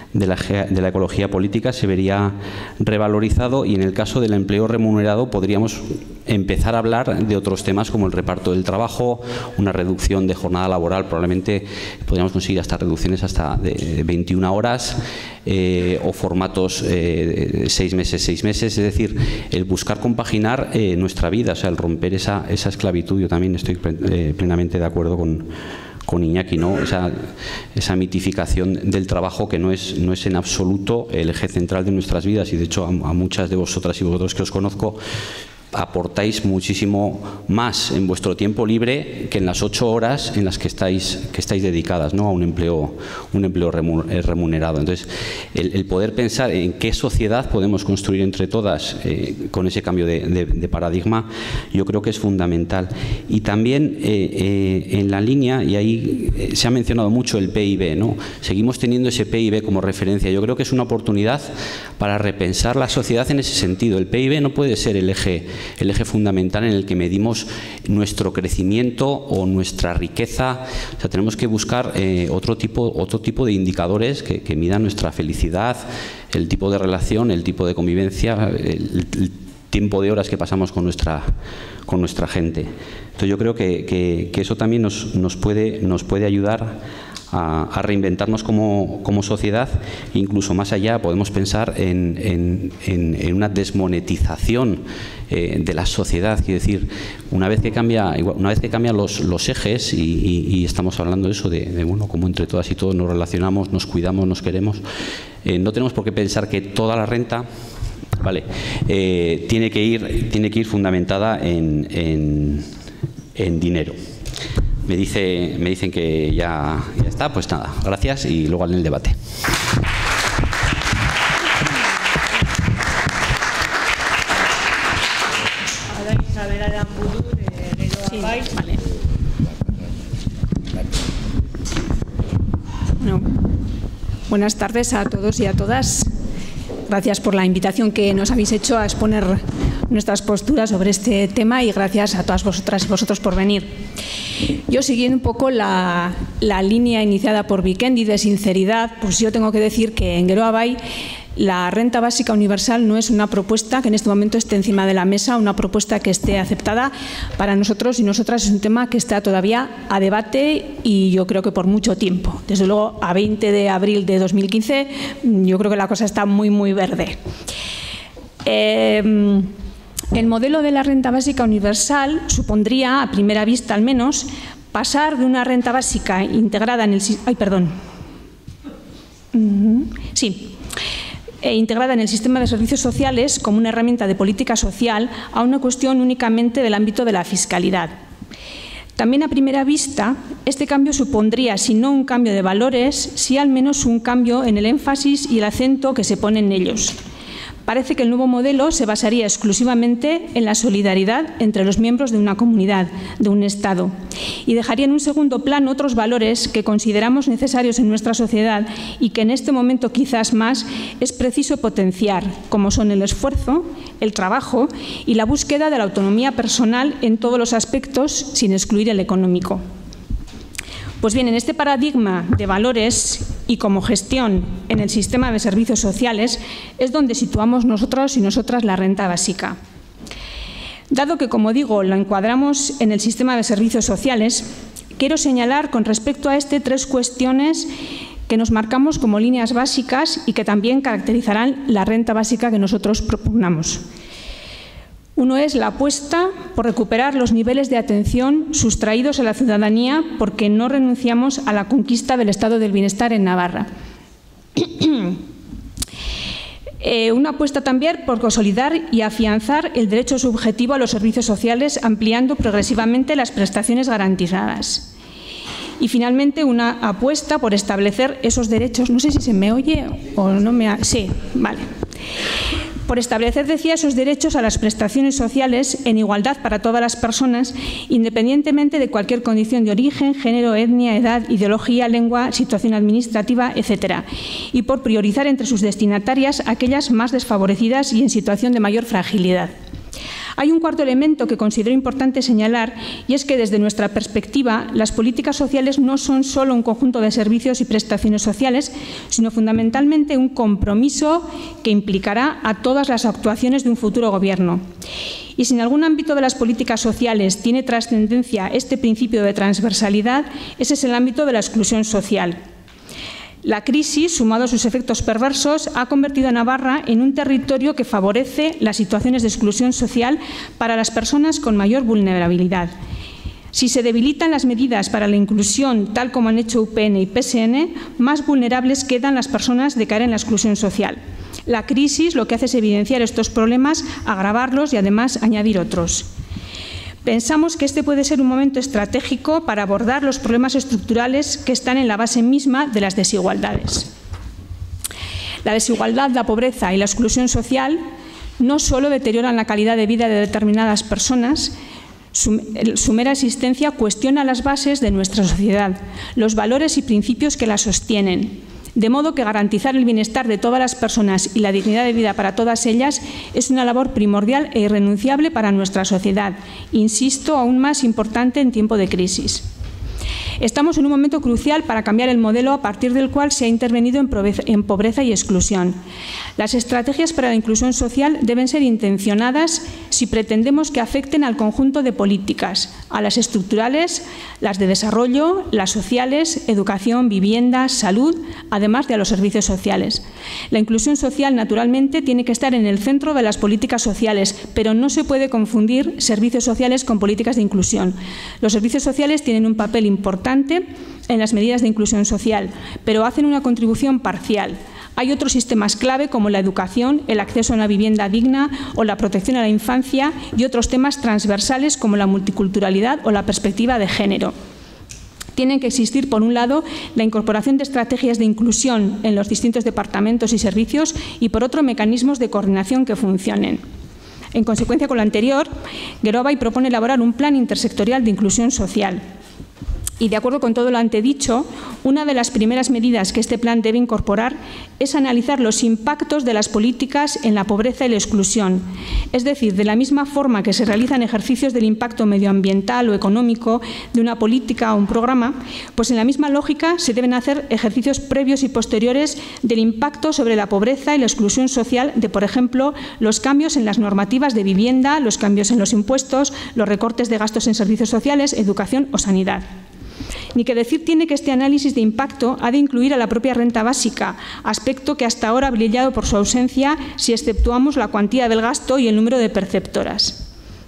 política. Se vería revalorizado, y en el caso del empleo remunerado podríamos empezar a hablar de otros temas como el reparto del trabajo, una reducción de jornada laboral. Probablemente podríamos conseguir hasta reducciones hasta de 21 horas, o formatos 6 meses. Es decir, el buscar compaginar nuestra vida, o sea, el romper esa esclavitud. Yo también estoy plenamente de acuerdo con Iñaki, ¿no?, esa mitificación del trabajo, que no es en absoluto el eje central de nuestras vidas. Y de hecho, a muchas de vosotras y vosotros que os conozco, aportáis muchísimo más en vuestro tiempo libre que en las 8 horas en las que estáis dedicadas, ¿no?, a un empleo remunerado. Entonces, el poder pensar en qué sociedad podemos construir entre todas con ese cambio de paradigma, yo creo que es fundamental. Y también en la línea, y ahí se ha mencionado mucho el PIB, ¿no?, seguimos teniendo ese PIB como referencia. Yo creo que es una oportunidad para repensar la sociedad en ese sentido. El PIB no puede ser el eje fundamental en el que medimos nuestro crecimiento o nuestra riqueza. O sea, tenemos que buscar otro tipo de indicadores que midan nuestra felicidad, el tipo de relación, el tipo de convivencia, el tiempo de horas que pasamos con nuestra gente. Entonces, yo creo que eso también nos puede ayudar a reinventarnos como sociedad. Incluso más allá, podemos pensar en una desmonetización de la sociedad. Quiero decir, una vez que cambian los ejes, y estamos hablando de eso, de bueno, cómo entre todas y todos nos relacionamos, nos cuidamos, nos queremos, no tenemos por qué pensar que toda la renta, ¿vale?, tiene que ir fundamentada en dinero. Me dicen que ya está. Pues nada, gracias, y luego en el debate. Bueno, buenas tardes a todos y a todas. Gracias por la invitación que nos habéis hecho a exponer nuestras posturas sobre este tema y gracias a todas vosotras y vosotros por venir. Yo, siguiendo un poco la línea iniciada por Vikendi de sinceridad, pues yo tengo que decir que en Geroa Bai la renta básica universal no es una propuesta que en este momento esté encima de la mesa, una propuesta que esté aceptada. Para nosotros y nosotras es un tema que está todavía a debate y yo creo que por mucho tiempo. Desde luego, a 20 de abril de 2015, yo creo que la cosa está muy, muy verde. El modelo de la renta básica universal supondría, a primera vista al menos, pasar de una renta básica integrada en el integrada en el sistema de servicios sociales como una herramienta de política social a una cuestión únicamente del ámbito de la fiscalidad. También a primera vista, este cambio supondría, si no un cambio de valores, sí al menos un cambio en el énfasis y el acento que se pone en ellos. Parece que el nuevo modelo se basaría exclusivamente en la solidaridad entre los miembros de una comunidad, de un Estado, y dejaría en un segundo plano otros valores que consideramos necesarios en nuestra sociedad y que en este momento quizás más es preciso potenciar, como son el esfuerzo, el trabajo y la búsqueda de la autonomía personal en todos los aspectos, sin excluir el económico. Pues bien, en este paradigma de valores y como gestión en el sistema de servicios sociales es donde situamos nosotros y nosotras la renta básica. Dado que, como digo, lo encuadramos en el sistema de servicios sociales, quiero señalar con respecto a este 3 cuestiones que nos marcamos como líneas básicas y que también caracterizarán la renta básica que nosotros propugnamos. Uno es la apuesta por recuperar los niveles de atención sustraídos a la ciudadanía porque no renunciamos a la conquista del estado del bienestar en Navarra. Una apuesta también por consolidar y afianzar el derecho subjetivo a los servicios sociales, ampliando progresivamente las prestaciones garantizadas. Y finalmente una apuesta por establecer esos derechos. No sé si se me oye o no me... Sí, vale. Por establecer, decía, esos derechos a las prestaciones sociales en igualdad para todas las personas, independientemente de cualquier condición de origen, género, etnia, edad, ideología, lengua, situación administrativa, etc. Y por priorizar entre sus destinatarias aquellas más desfavorecidas y en situación de mayor fragilidad. Hay un cuarto elemento que considero importante señalar y es que desde nuestra perspectiva las políticas sociales no son solo un conjunto de servicios y prestaciones sociales, sino fundamentalmente un compromiso que implicará a todas las actuaciones de un futuro gobierno. Y si en algún ámbito de las políticas sociales tiene trascendencia este principio de transversalidad, ese es el ámbito de la exclusión social. La crisis, sumado a sus efectos perversos, ha convertido a Navarra en un territorio que favorece las situaciones de exclusión social para las personas con mayor vulnerabilidad. Si se debilitan las medidas para la inclusión, tal como han hecho UPN y PSN, más vulnerables quedan las personas de caer en la exclusión social. La crisis lo que hace es evidenciar estos problemas, agravarlos y además añadir otros. Pensamos que este puede ser un momento estratégico para abordar los problemas estructurales que están en la base misma de las desigualdades. La desigualdad, la pobreza y la exclusión social no solo deterioran la calidad de vida de determinadas personas, su mera existencia cuestiona las bases de nuestra sociedad, los valores y principios que la sostienen. De modo que garantizar el bienestar de todas las personas y la dignidad de vida para todas ellas es una labor primordial e irrenunciable para nuestra sociedad, insisto, aún más importante en tiempo de crisis. Estamos en un momento crucial para cambiar el modelo a partir del cual se ha intervenido en pobreza y exclusión. Las estrategias para la inclusión social deben ser intencionadas si pretendemos que afecten al conjunto de políticas, a las estructurales, las de desarrollo, las sociales, educación, vivienda, salud, además de a los servicios sociales. La inclusión social, naturalmente, tiene que estar en el centro de las políticas sociales, pero no se puede confundir servicios sociales con políticas de inclusión. Los servicios sociales tienen un papel importante en las medidas de inclusión social, pero hacen una contribución parcial. Hay otros sistemas clave como la educación, el acceso a una vivienda digna o la protección a la infancia y otros temas transversales como la multiculturalidad o la perspectiva de género. Tienen que existir, por un lado, la incorporación de estrategias de inclusión en los distintos departamentos y servicios y, por otro, mecanismos de coordinación que funcionen. En consecuencia con lo anterior, Geroa Bai propone elaborar un plan intersectorial de inclusión social. Y de acuerdo con todo lo antedicho, una de las primeras medidas que este plan debe incorporar es analizar los impactos de las políticas en la pobreza y la exclusión. Es decir, de la misma forma que se realizan ejercicios del impacto medioambiental o económico de una política o un programa, pues en la misma lógica se deben hacer ejercicios previos y posteriores del impacto sobre la pobreza y la exclusión social de, por ejemplo, los cambios en las normativas de vivienda, los cambios en los impuestos, los recortes de gastos en servicios sociales, educación o sanidad. Ni que decir tiene que este análisis de impacto ha de incluir a la propia renta básica, aspecto que hasta ahora ha brillado por su ausencia si exceptuamos la cuantía del gasto y el número de perceptoras.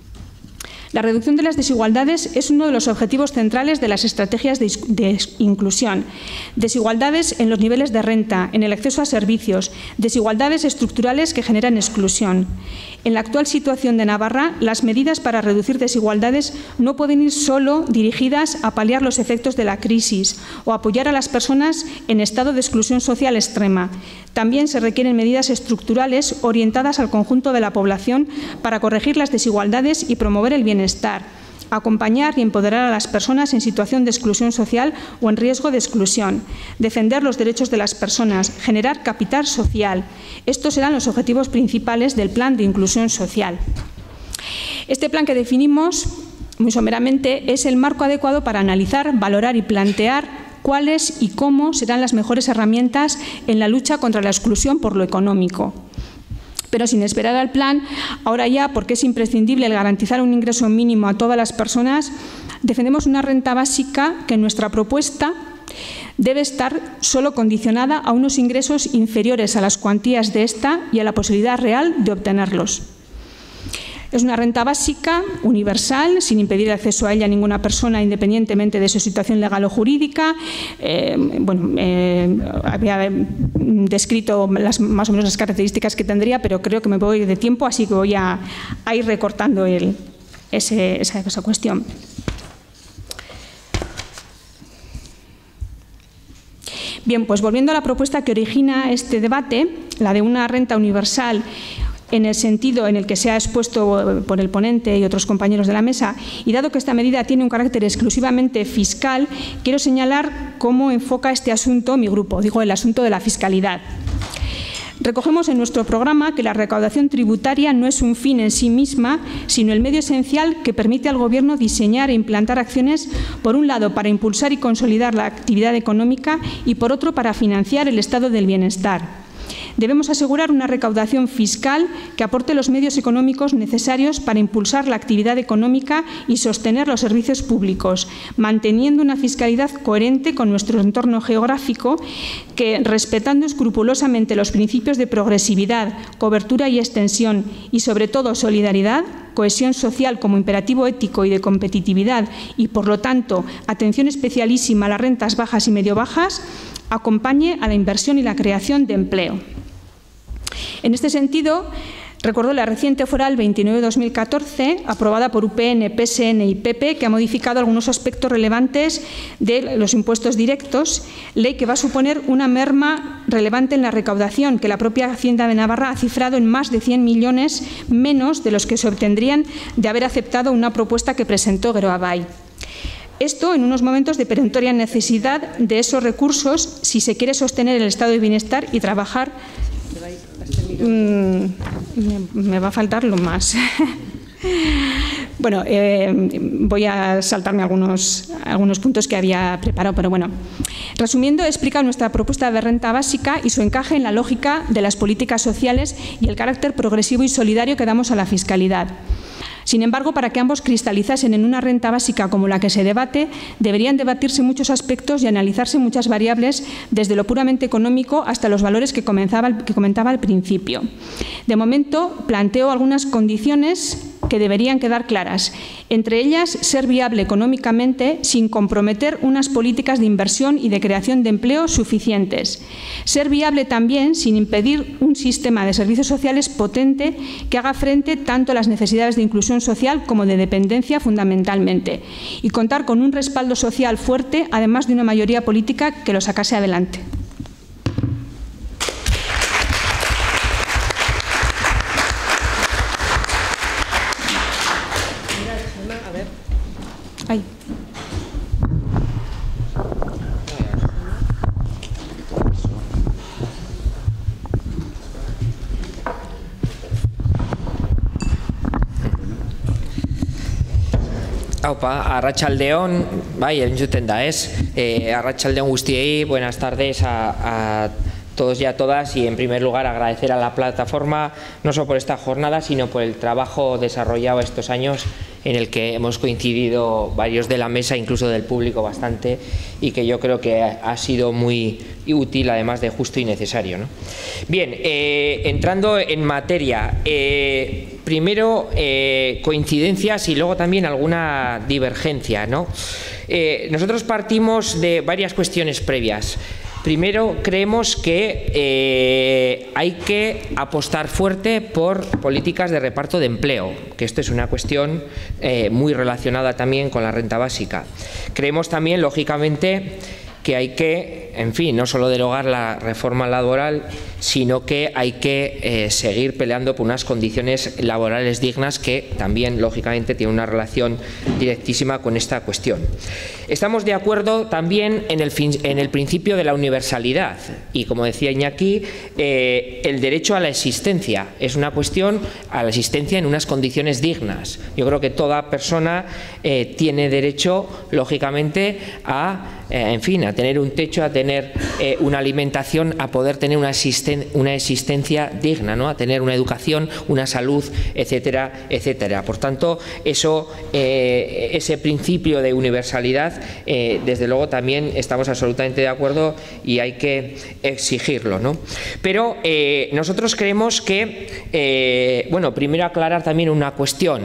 La reducción de las desigualdades es uno de los objetivos centrales de las estrategias de inclusión. Desigualdades en los niveles de renta, en el acceso a servicios, desigualdades estructurales que generan exclusión. En la actual situación de Navarra, las medidas para reducir desigualdades no pueden ir solo dirigidas a paliar los efectos de la crisis o apoyar a las personas en estado de exclusión social extrema. También se requieren medidas estructurales orientadas al conjunto de la población para corregir las desigualdades y promover el bienestar, acompañar y empoderar a las personas en situación de exclusión social o en riesgo de exclusión, defender los derechos de las personas, generar capital social. Estos serán los objetivos principales del Plan de Inclusión Social. Este plan que definimos, muy someramente, es el marco adecuado para analizar, valorar y plantear cuáles y cómo serán las mejores herramientas en la lucha contra la exclusión por lo económico. Pero sin esperar al plan, ahora ya, porque es imprescindible el garantizar un ingreso mínimo a todas las personas, defendemos una renta básica que en nuestra propuesta debe estar solo condicionada a unos ingresos inferiores a las cuantías de esta y a la posibilidad real de obtenerlos. Es una renta básica, universal, sin impedir el acceso a ella a ninguna persona independientemente de su situación legal o jurídica. Había descrito más o menos las características que tendría, pero creo que me voy de tiempo, así que voy a ir recortando esa cuestión. Bien, pues volviendo a la propuesta que origina este debate, la de una renta universal en el sentido en el que se ha expuesto por el ponente y otros compañeros de la mesa, y dado que esta medida tiene un carácter exclusivamente fiscal, quiero señalar cómo enfoca este asunto mi grupo, digo el asunto de la fiscalidad. Recogemos en nuestro programa que la recaudación tributaria no es un fin en sí misma, sino el medio esencial que permite al Gobierno diseñar e implantar acciones, por un lado, para impulsar y consolidar la actividad económica y, por otro, para financiar el estado del bienestar. Debemos asegurar una recaudación fiscal que aporte los medios económicos necesarios para impulsar la actividad económica y sostener los servicios públicos, manteniendo una fiscalidad coherente con nuestro entorno geográfico que, respetando escrupulosamente los principios de progresividad, cobertura y extensión y, sobre todo, solidaridad, cohesión social como imperativo ético y de competitividad y, por lo tanto, atención especialísima a las rentas bajas y medio bajas, acompañe a la inversión y la creación de empleo. En este sentido, recuerdo la reciente Foral 29/2014, aprobada por UPN, PSN y PP, que ha modificado algunos aspectos relevantes de los impuestos directos, ley que va a suponer una merma relevante en la recaudación, que la propia Hacienda de Navarra ha cifrado en más de 100 millones menos de los que se obtendrían de haber aceptado una propuesta que presentó Geroabay. Esto en unos momentos de perentoria necesidad de esos recursos si se quiere sostener el estado de bienestar y trabajar. Me va a faltar lo más. Bueno, voy a saltarme algunos puntos que había preparado, pero bueno. Resumiendo, he explicado nuestra propuesta de renta básica y su encaje en la lógica de las políticas sociales y el carácter progresivo y solidario que damos a la fiscalidad. Sin embargo, para que ambos cristalizasen en una renta básica como la que se debate, deberían debatirse muchos aspectos y analizarse muchas variables, desde lo puramente económico hasta los valores que comentaba al principio. De momento, planteo algunas condiciones que deberían quedar claras. Entre ellas, ser viable económicamente sin comprometer unas políticas de inversión y de creación de empleo suficientes. Ser viable también sin impedir un sistema de servicios sociales potente que haga frente tanto a las necesidades de inclusión social como de dependencia fundamentalmente. Y contar con un respaldo social fuerte, además de una mayoría política que lo sacase adelante. Aupa, arratsaldeon, bai, entzuten da, ez? Arratsaldeon guztiei, buenas tardes a todos y a todas, y en primer lugar agradecer a la plataforma no solo por esta jornada, sino por el trabajo desarrollado estos años en el que hemos coincidido varios de la mesa, incluso del público bastante, y que yo creo que ha sido muy útil, además de justo y necesario, ¿no? Bien, entrando en materia, primero coincidencias y luego también alguna divergencia, ¿no? Nosotros partimos de varias cuestiones previas. Primero, creemos que hay que apostar fuerte por políticas de reparto de empleo, que esto es una cuestión muy relacionada también con la renta básica. Creemos también, lógicamente, que hay que, en fin, no solo derogar la reforma laboral, sino que hay que seguir peleando por unas condiciones laborales dignas que también, lógicamente, tienen una relación directísima con esta cuestión. Estamos de acuerdo también en el principio de la universalidad y, como decía Iñaki, el derecho a la existencia. Es una cuestión a la existencia en unas condiciones dignas. Yo creo que toda persona tiene derecho, lógicamente, a en fin, a tener un techo, a tener una alimentación, a poder tener una existencia digna, ¿no? A tener una educación, una salud, etcétera, etcétera. Por tanto, ese principio de universalidad, desde luego también estamos absolutamente de acuerdo y hay que exigirlo, ¿no? Pero nosotros creemos que, bueno, primero aclarar también una cuestión.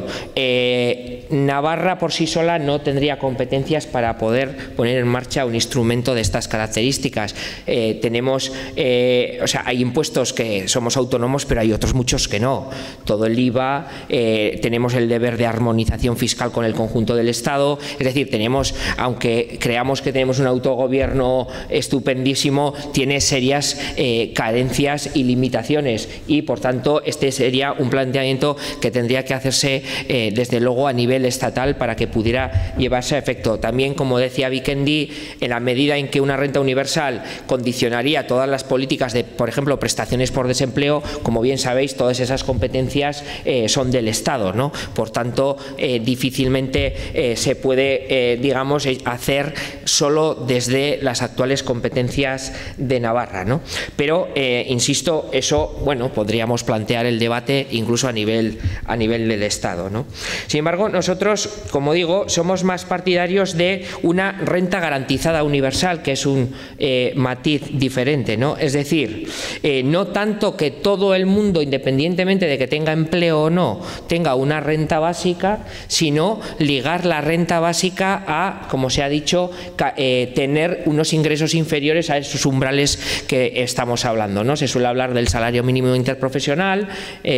Navarra por sí sola no tendría competencias para poder poner en marcha un instrumento de estas características. Tenemos, o sea, hay impuestos que somos autónomos, pero hay otros muchos que no. Todo el IVA, tenemos el deber de armonización fiscal con el conjunto del Estado, es decir, tenemos, aunque creamos que tenemos un autogobierno estupendísimo, tiene serias carencias y limitaciones y, por tanto, este sería un planteamiento que tendría que hacerse desde luego a nivel estatal para que pudiera llevarse a efecto. También, como decía Vikendi, en la medida en que una renta universal condicionaría todas las políticas de, por ejemplo, prestaciones por desempleo, como bien sabéis, todas esas competencias son del Estado, ¿no? Por tanto, difícilmente se puede, digamos, hacer solo desde las actuales competencias de Navarra, ¿no? Pero, insisto, eso, bueno, podríamos plantear el debate incluso a nivel del Estado, ¿no? Sin embargo, nosotros, como digo, somos más partidarios de una renta garantizada universal, que es un matiz diferente, ¿no? Es decir, no tanto que todo el mundo, independientemente de que tenga empleo o no, tenga una renta básica, sino ligar la renta básica a, como se ha dicho, tener unos ingresos inferiores a esos umbrales que estamos hablando, ¿no? Se suele hablar del salario mínimo interprofesional.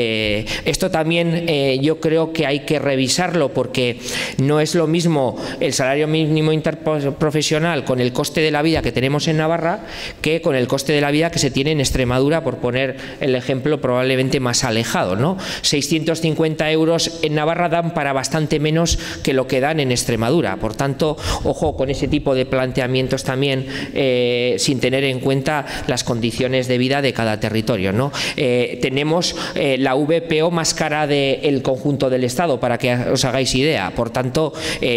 Esto también yo creo que hay que revisarlo, porque no es lo mismo el salario mínimo interprofesional con el coste de la vida que tenemos en Navarra que con el coste de la vida que se tiene en Extremadura, por poner el ejemplo probablemente más alejado, ¿no? 650 euros en Navarra dan para bastante menos que lo que dan en Extremadura. Por tanto, ojo con ese tipo de planteamientos también, sin tener en cuenta las condiciones de vida de cada territorio, ¿no? Tenemos la VPO más cara del conjunto del Estado, para que os hagáis idea. Por tanto,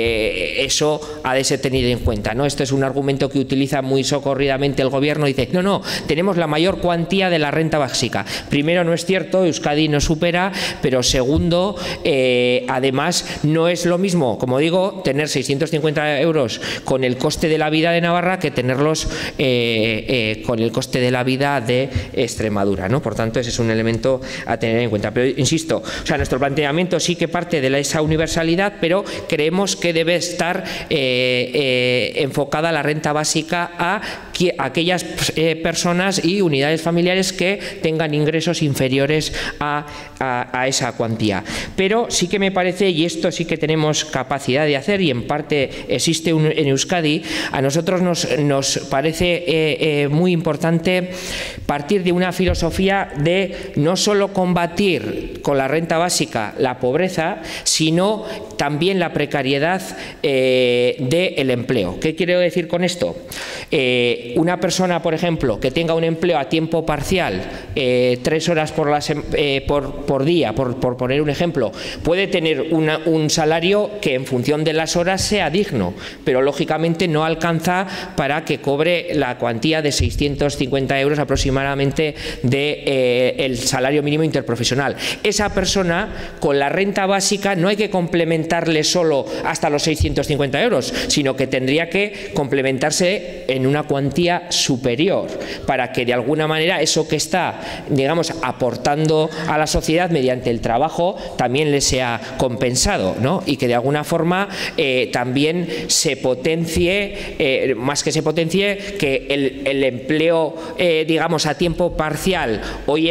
eso ha de ser tenido en cuenta, ¿no? Esto es un argumento que utiliza muy socorridamente el gobierno. Dice, no, tenemos la mayor cuantía de la renta básica. Primero, no es cierto, Euskadi nos supera, pero segundo, además, no es lo mismo, como digo, tener 650 euros con el coste de la vida de Navarra que tenerlos con el coste de la vida de Extremadura, ¿no? Por tanto, ese es un elemento a tener en cuenta. Pero, insisto, o sea, nuestro planteamiento sí que parte de esa universalidad, pero creemos que debe estar enfocada la renta básica a aquellas personas y unidades familiares que tengan ingresos inferiores a esa cuantía. Pero sí que me parece, y esto sí que tenemos capacidad de hacer, y en parte existe en Euskadi, a nosotros nos parece muy importante partir de una filosofía de no solo combatir con la renta básica la pobreza, sino también la precariedad del empleo. ¿Qué quiere quiero decir con esto? Una persona, por ejemplo, que tenga un empleo a tiempo parcial, 3 horas por día, por poner un ejemplo, puede tener un salario que en función de las horas sea digno, pero lógicamente no alcanza para que cobre la cuantía de 650 euros aproximadamente del salario mínimo interprofesional. Esa persona, con la renta básica, no hay que complementarle solo hasta los 650 euros, sino que tendría que complementarse en una cuantía superior para que de alguna manera eso que está, digamos, aportando a la sociedad mediante el trabajo también le sea compensado, ¿no? Y que de alguna forma también se potencie, más que se potencie, que el empleo, digamos, a tiempo parcial hoy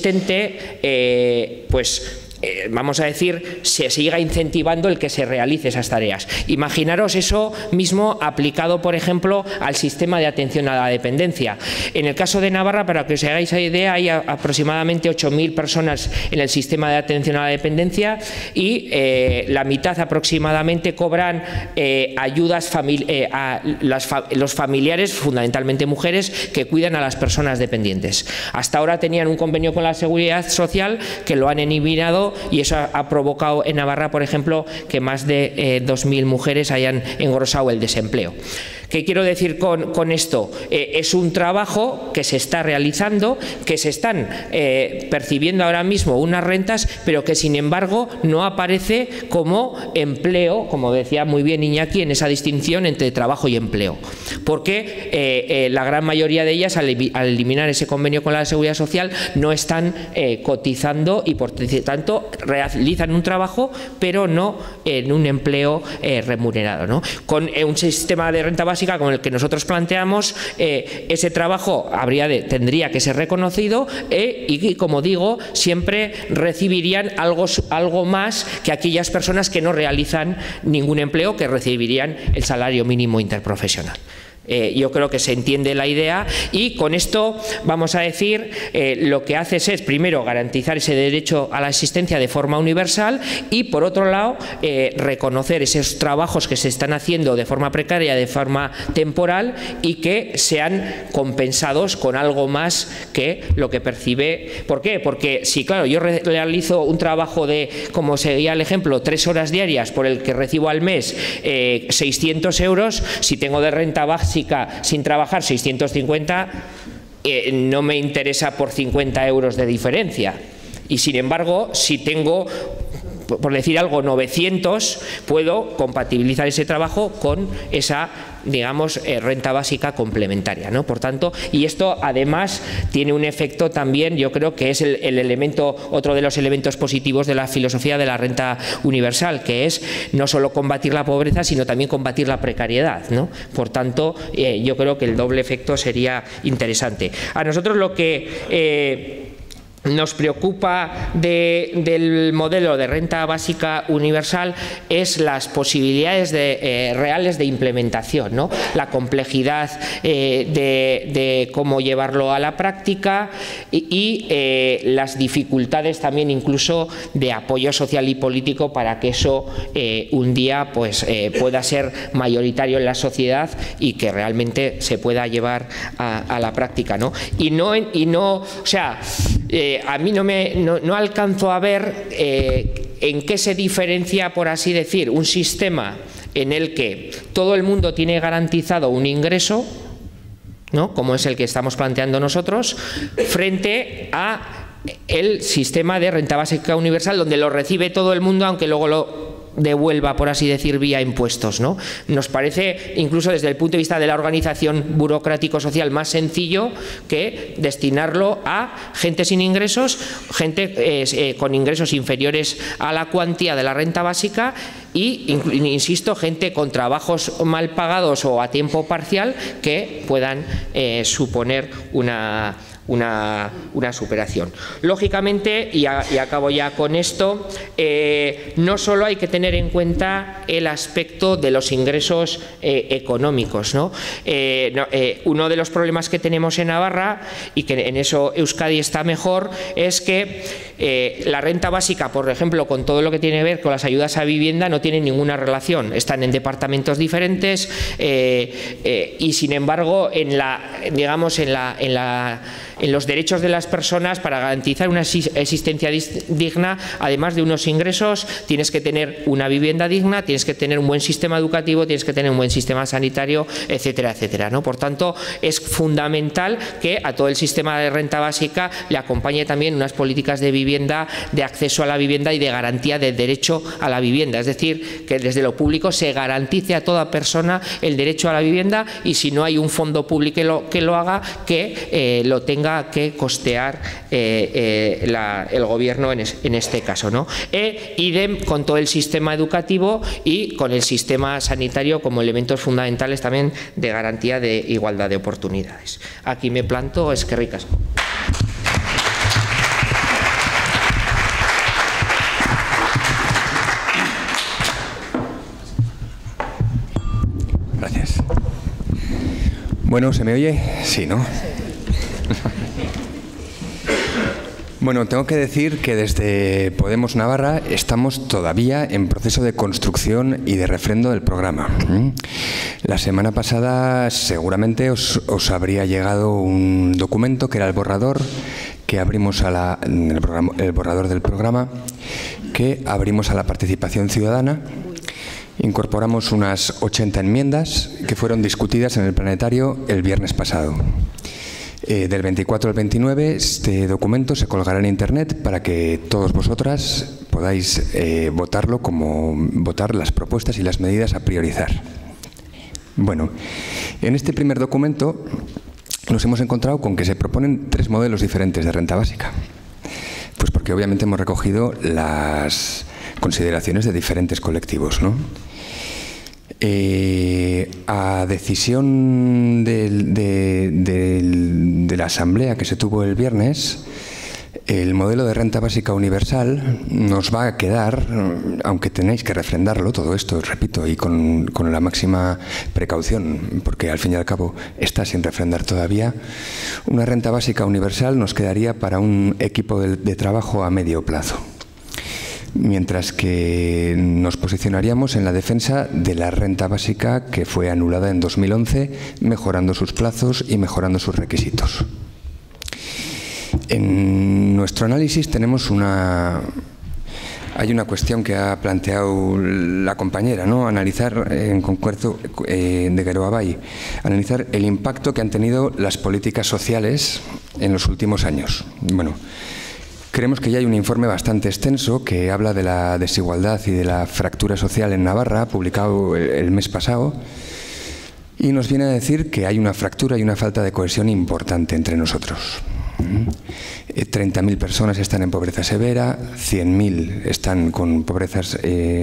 existente, pues vamos a decir, se siga incentivando el que se realicen esas tareas. Imaginaros eso mismo aplicado, por ejemplo, al sistema de atención a la dependencia. En el caso de Navarra, para que os hagáis la idea, hay aproximadamente 8.000 personas en el sistema de atención a la dependencia y la mitad aproximadamente cobran ayudas a los familiares, fundamentalmente mujeres, que cuidan a las personas dependientes. Hasta ahora tenían un convenio con la Seguridad Social que lo han eliminado, y eso ha provocado en Navarra, por ejemplo, que más de 2.000 mujeres hayan engrosado el desempleo. ¿Qué quiero decir con esto? Es un trabajo que se está realizando, que se están percibiendo ahora mismo unas rentas, pero que sin embargo no aparece como empleo, como decía muy bien Iñaki, en esa distinción entre trabajo y empleo. Porque la gran mayoría de ellas, al eliminar ese convenio con la Seguridad Social, no están cotizando y por tanto realizan un trabajo, pero no en un empleo remunerado, ¿no? Con un sistema de renta básica como el que nosotros planteamos, ese trabajo tendría que ser reconocido y, como digo, siempre recibirían algo más que aquellas personas que no realizan ningún empleo, que recibirían el salario mínimo interprofesional. Yo creo que se entiende la idea, y con esto vamos a decir, lo que haces es primero garantizar ese derecho a la existencia de forma universal y por otro lado reconocer esos trabajos que se están haciendo de forma precaria, de forma temporal, y que sean compensados con algo más que lo que percibe. ¿Por qué? Porque si, claro, yo realizo un trabajo de, como seguía el ejemplo, 3 horas diarias por el que recibo al mes 600 euros, si tengo de renta básica sin trabajar 650, no me interesa por 50 euros de diferencia. Y sin embargo, si tengo, por decir algo, 900, puedo compatibilizar ese trabajo con esa, digamos, renta básica complementaria, ¿no? Por tanto, y esto además tiene un efecto también, yo creo que es el elemento, otro de los elementos positivos de la filosofía de la renta universal, que es no solo combatir la pobreza, sino también combatir la precariedad, ¿no? Por tanto, yo creo que el doble efecto sería interesante. A nosotros lo que nos preocupa del modelo de renta básica universal es las posibilidades reales de implementación, ¿no? La complejidad de cómo llevarlo a la práctica y las dificultades también incluso de apoyo social y político para que eso un día pues, pueda ser mayoritario en la sociedad y que realmente se pueda llevar a la práctica, ¿no? O sea, a mí no alcanzo a ver en qué se diferencia, por así decir, un sistema en el que todo el mundo tiene garantizado un ingreso, ¿no?, como es el que estamos planteando nosotros, frente a el sistema de renta básica universal, donde lo recibe todo el mundo, aunque luego lo devuelva, por así decir, vía impuestos, ¿no? Nos parece, incluso desde el punto de vista de la organización burocrático-social, más sencillo que destinarlo a gente sin ingresos, gente con ingresos inferiores a la cuantía de la renta básica y, insisto, gente con trabajos mal pagados o a tiempo parcial que puedan suponer una superación. Lógicamente, y acabo ya con esto, no solo hay que tener en cuenta el aspecto de los ingresos económicos, ¿no? Uno de los problemas que tenemos en Navarra, y que en eso Euskadi está mejor, es que La renta básica, por ejemplo, con todo lo que tiene que ver con las ayudas a vivienda, no tiene ninguna relación. Están en departamentos diferentes y, sin embargo, en los derechos de las personas, para garantizar una existencia digna, además de unos ingresos, tienes que tener una vivienda digna, tienes que tener un buen sistema educativo, tienes que tener un buen sistema sanitario, etcétera, etcétera, ¿no? Por tanto, es fundamental que a todo el sistema de renta básica le acompañe también unas políticas de vivienda, de acceso a la vivienda y de garantía del derecho a la vivienda. Es decir, que desde lo público se garantice a toda persona el derecho a la vivienda, y si no hay un fondo público que lo haga, que lo tenga que costear el gobierno en este caso, ¿no? Idem con todo el sistema educativo y con el sistema sanitario como elementos fundamentales también de garantía de igualdad de oportunidades. Aquí me planto, eskerrik asko. Gracias. Bueno, ¿se me oye? Sí, ¿no? Bueno, tengo que decir que desde Podemos Navarra estamos todavía en proceso de construcción y de refrendo del programa. La semana pasada seguramente os habría llegado un documento que era el borrador que abrimos el borrador del programa, que abrimos a la participación ciudadana. Incorporamos unas 80 enmiendas que fueron discutidas en el planetario el viernes pasado. Del 24 al 29 este documento se colgará en Internet para que todos vosotras podáis votar las propuestas y las medidas a priorizar. Bueno, en este primer documento nos hemos encontrado con que se proponen 3 modelos diferentes de renta básica. Pues porque obviamente hemos recogido las consideraciones de diferentes colectivos, ¿no? A decisión de la asamblea que se tuvo el viernes, el modelo de renta básica universal nos va a quedar, aunque tenéis que refrendarlo todo esto, os repito, y con la máxima precaución, porque al fin y al cabo está sin refrendar todavía, una renta básica universal nos quedaría para un equipo de trabajo a medio plazo. Mientras que nos posicionaríamos en la defensa de la renta básica que fue anulada en 2011, mejorando sus plazos y mejorando sus requisitos. En nuestro análisis tenemos hay una cuestión que ha planteado la compañera, ¿no? Analizar, en concreto de Geroabay, analizar el impacto que han tenido las políticas sociales en los últimos años. Bueno, creemos que ya hay un informe bastante extenso que habla de la desigualdad y de la fractura social en Navarra, publicado el mes pasado, y nos viene a decir que hay una fractura y una falta de cohesión importante entre nosotros. 30.000 personas están en pobreza severa, 100.000 están con pobrezas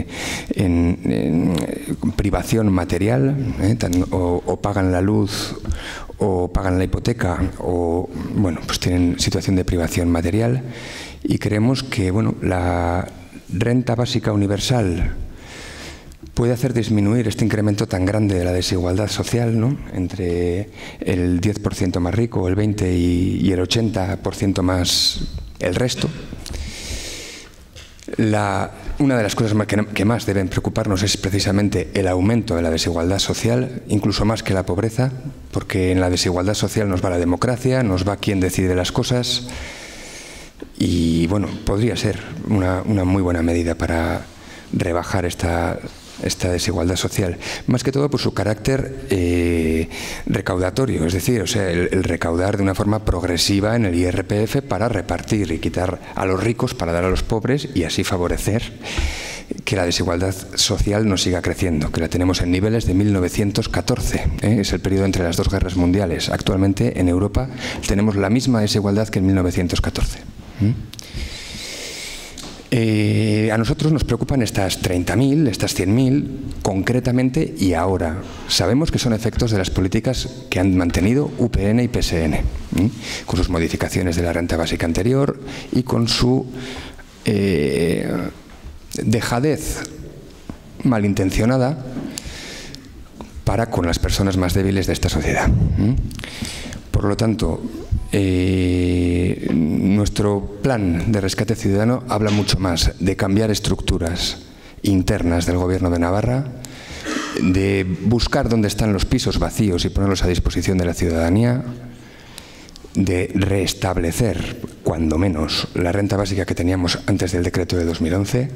en privación material, o pagan la luz o pagan la hipoteca, o bueno, pues tienen situación de privación material. Y creemos que la renta básica universal puede hacer disminuir este incremento tan grande de la desigualdad social, ¿no? Entre el 10% más rico, el 20% y el 80% más el resto. Una de las cosas que más deben preocuparnos es precisamente el aumento de la desigualdad social, incluso más que la pobreza, porque en la desigualdad social nos va la democracia, nos va quien decide las cosas, y bueno, podría ser una muy buena medida para rebajar esta desigualdad social, más que todo por su carácter recaudatorio, es decir, el recaudar de una forma progresiva en el IRPF para repartir y quitar a los ricos para dar a los pobres, y así favorecer que la desigualdad social no siga creciendo, que la tenemos en niveles de 1914, es el periodo entre las 2 guerras mundiales. Actualmente en Europa tenemos la misma desigualdad que en 1914. A nosotros nos preocupan estas 30.000, estas 100.000 concretamente y ahora. Sabemos que son efectos de las políticas que han mantenido UPN y PSN, con sus modificaciones de la renta básica anterior y con su dejadez malintencionada para con las personas más débiles de esta sociedad. Por lo tanto, Nuestro plan de rescate ciudadano habla mucho más de cambiar estructuras internas del Gobierno de Navarra, de buscar dónde están los pisos vacíos y ponerlos a disposición de la ciudadanía, de restablecer, cuando menos, la renta básica que teníamos antes del decreto de 2011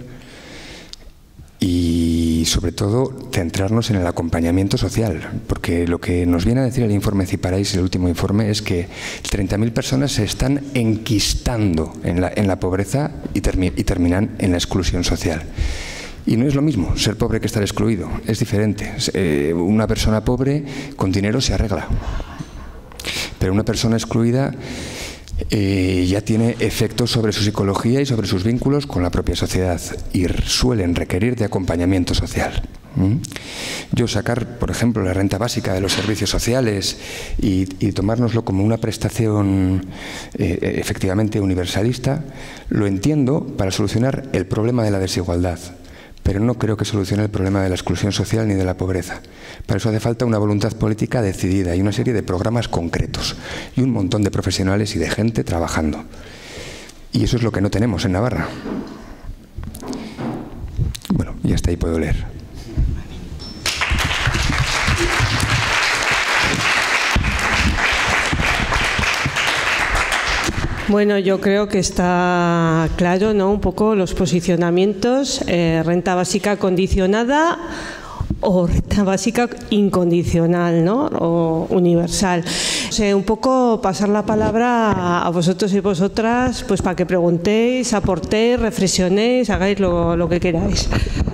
y, sobre todo, centrarnos en el acompañamiento social, porque lo que nos viene a decir el informe Ciparais, el último informe, es que 30.000 personas se están enquistando en la pobreza y terminan en la exclusión social. Y no es lo mismo ser pobre que estar excluido, es diferente. Una persona pobre con dinero se arregla, pero una persona excluida ya tiene efectos sobre su psicología y sobre sus vínculos con la propia sociedad y suelen requerir de acompañamiento social. Yo sacar, por ejemplo, la renta básica de los servicios sociales y tomárnoslo como una prestación efectivamente universalista, lo entiendo para solucionar el problema de la desigualdad, pero no creo que solucione el problema de la exclusión social ni de la pobreza. Para eso hace falta una voluntad política decidida y una serie de programas concretos y un montón de profesionales y de gente trabajando. Y eso es lo que no tenemos en Navarra. Bueno, y hasta ahí puedo leer. Bueno, yo creo que está claro, ¿no? Un poco los posicionamientos, renta básica condicionada o renta básica incondicional, ¿no? O universal. Un poco pasar la palabra a vosotros y vosotras, pues para que preguntéis, aportéis, reflexionéis, hagáis lo que queráis.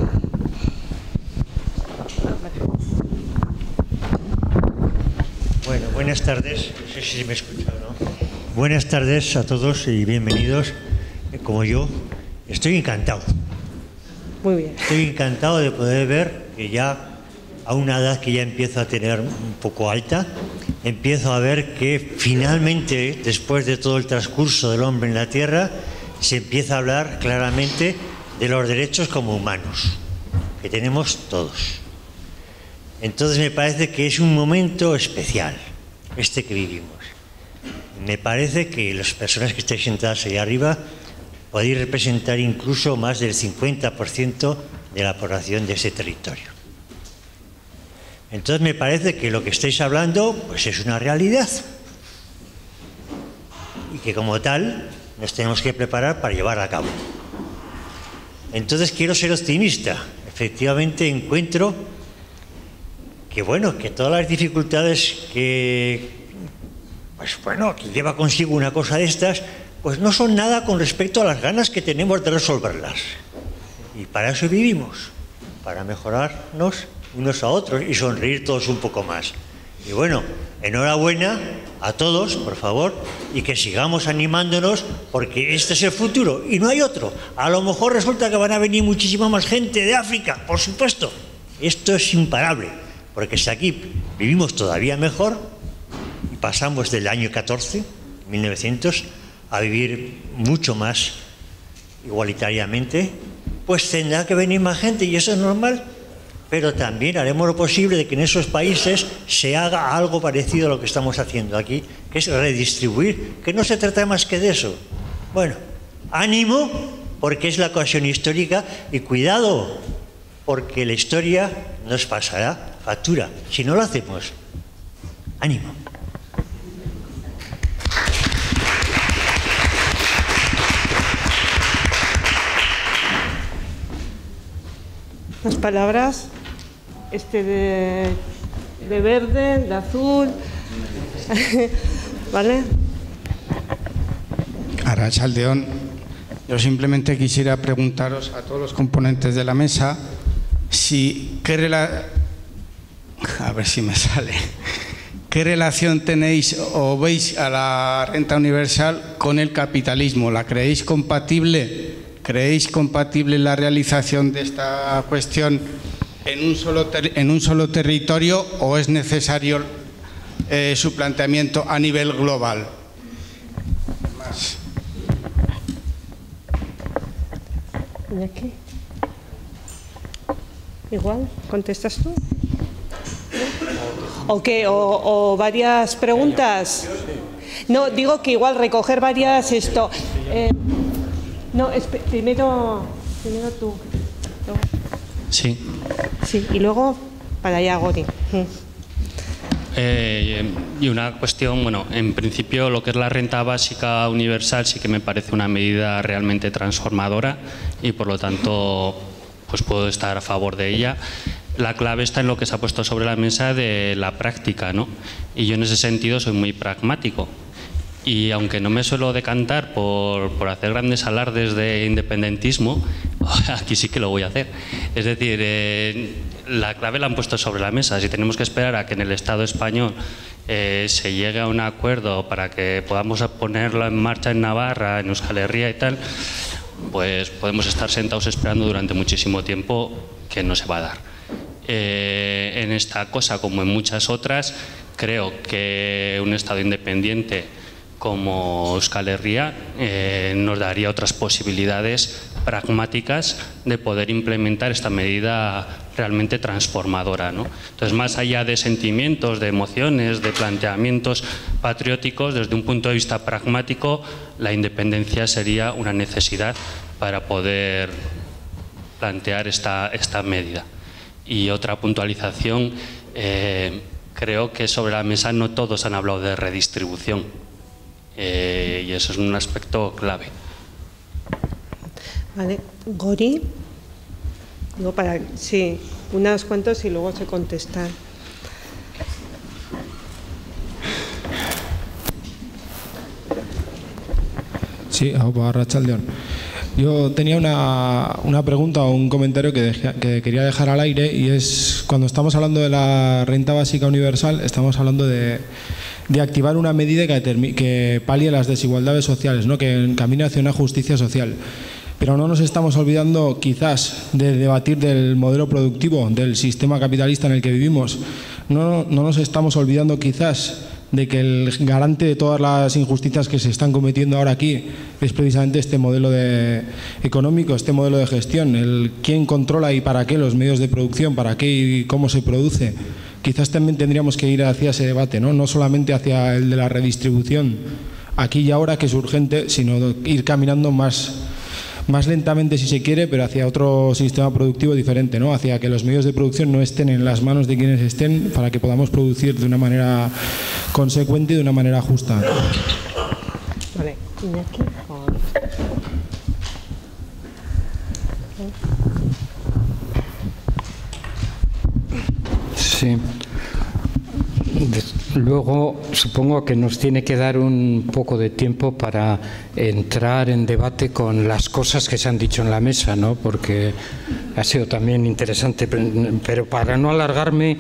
Bueno, buenas tardes. No sé si me escuchan, ¿no? Buenas tardes a todos y bienvenidos. Como yo, estoy encantado. Muy bien. Estoy encantado de poder ver que ya a una edad que ya empiezo a tener un poco alta, empiezo a ver que finalmente, después de todo el transcurso del hombre en la Tierra, se empieza a hablar claramente de los derechos como humanos, que tenemos todos. Entonces me parece que es un momento especial, este que vivimos. Me parece que las personas que estáis sentadas ahí arriba podéis representar incluso más del 50% de la población de ese territorio. Entonces me parece que lo que estáis hablando pues es una realidad y que como tal nos tenemos que preparar para llevarla a cabo. Entonces quiero ser optimista. Efectivamente encuentro que bueno, que todas las dificultades que lleva consigo una cosa de estas, pues no son nada con respecto a las ganas que tenemos de resolverlas. Y para eso vivimos, para mejorarnos unos a otros y sonreír todos un poco más. Y bueno, enhorabuena a todos, por favor, y que sigamos animándonos porque este es el futuro y no hay otro. A lo mejor resulta que van a venir muchísima más gente de África, por supuesto. Esto es imparable, porque si aquí vivimos todavía mejor, pasamos del año 14, 1900, a vivir mucho más igualitariamente, pues tendrá que venir más gente y eso es normal, pero también haremos lo posible de que en esos países se haga algo parecido a lo que estamos haciendo aquí, que es redistribuir, que no se trata más que de eso. Bueno, ánimo, porque es la ocasión histórica y cuidado, porque la historia nos pasará factura si no lo hacemos. Ánimo. Las palabras, de verde, de azul, ¿vale? Arratsaldeon, yo simplemente quisiera preguntaros a todos los componentes de la mesa a ver si me sale. ¿Qué relación tenéis o veis a la renta universal con el capitalismo? ¿La creéis compatible? ¿Creéis compatible la realización de esta cuestión en un solo territorio o es necesario su planteamiento a nivel global? Más. ¿Y aquí? Igual, ¿contestas tú? ¿O qué? ¿O varias preguntas? No, digo que igual recoger varias esto. No, primero tú. Sí. Sí, y luego para allá, Gori. Y una cuestión, bueno, en principio lo que es la renta básica universal sí que me parece una medida realmente transformadora y por lo tanto pues puedo estar a favor de ella. La clave está en lo que se ha puesto sobre la mesa de la práctica, ¿no? Y yo en ese sentido soy muy pragmático. Y aunque no me suelo decantar por hacer grandes alardes de independentismo, aquí sí que lo voy a hacer. Es decir, la clave la han puesto sobre la mesa. Si tenemos que esperar a que en el Estado español se llegue a un acuerdo para que podamos ponerlo en marcha en Navarra, en Euskal Herria y tal, pues podemos estar sentados esperando durante muchísimo tiempo que no se va a dar. En esta cosa, como en muchas otras, creo que un Estado independiente como Euskal Herria nos daría otras posibilidades pragmáticas de poder implementar esta medida realmente transformadora, ¿no? Entonces, más allá de sentimientos, de emociones, de planteamientos patrióticos, desde un punto de vista pragmático, la independencia sería una necesidad para poder plantear esta medida. Y otra puntualización, creo que sobre la mesa no todos han hablado de redistribución. Y eso es un aspecto clave. Vale, Gori. Digo sí, unas cuantas y luego se contestan. Sí, Arratsaldeon. Yo tenía una pregunta o un comentario que quería dejar al aire, y es, cuando estamos hablando de la renta básica universal, estamos hablando de activar una medida que palie las desigualdades sociales, ¿no? Que encamine hacia una justicia social. Pero no nos estamos olvidando quizás de debatir del modelo productivo, del sistema capitalista en el que vivimos. No nos estamos olvidando quizás de que el garante de todas las injusticias que se están cometiendo ahora aquí es precisamente este modelo económico, este modelo de gestión, el quién controla y para qué los medios de producción, para qué y cómo se produce. Quizás también tendríamos que ir hacia ese debate, no solamente hacia el de la redistribución aquí y ahora, que es urgente, sino ir caminando más lentamente, si se quiere, pero hacia otro sistema productivo diferente, ¿no? Hacia que los medios de producción no estén en las manos de quienes estén, para que podamos producir de una manera consecuente y de una manera justa. Vale, Iñaki. Sí. Luego supongo que nos tiene que dar un poco de tiempo para entrar en debate con las cosas que se han dicho en la mesa, ¿no? Porque ha sido también interesante, pero para no alargarme,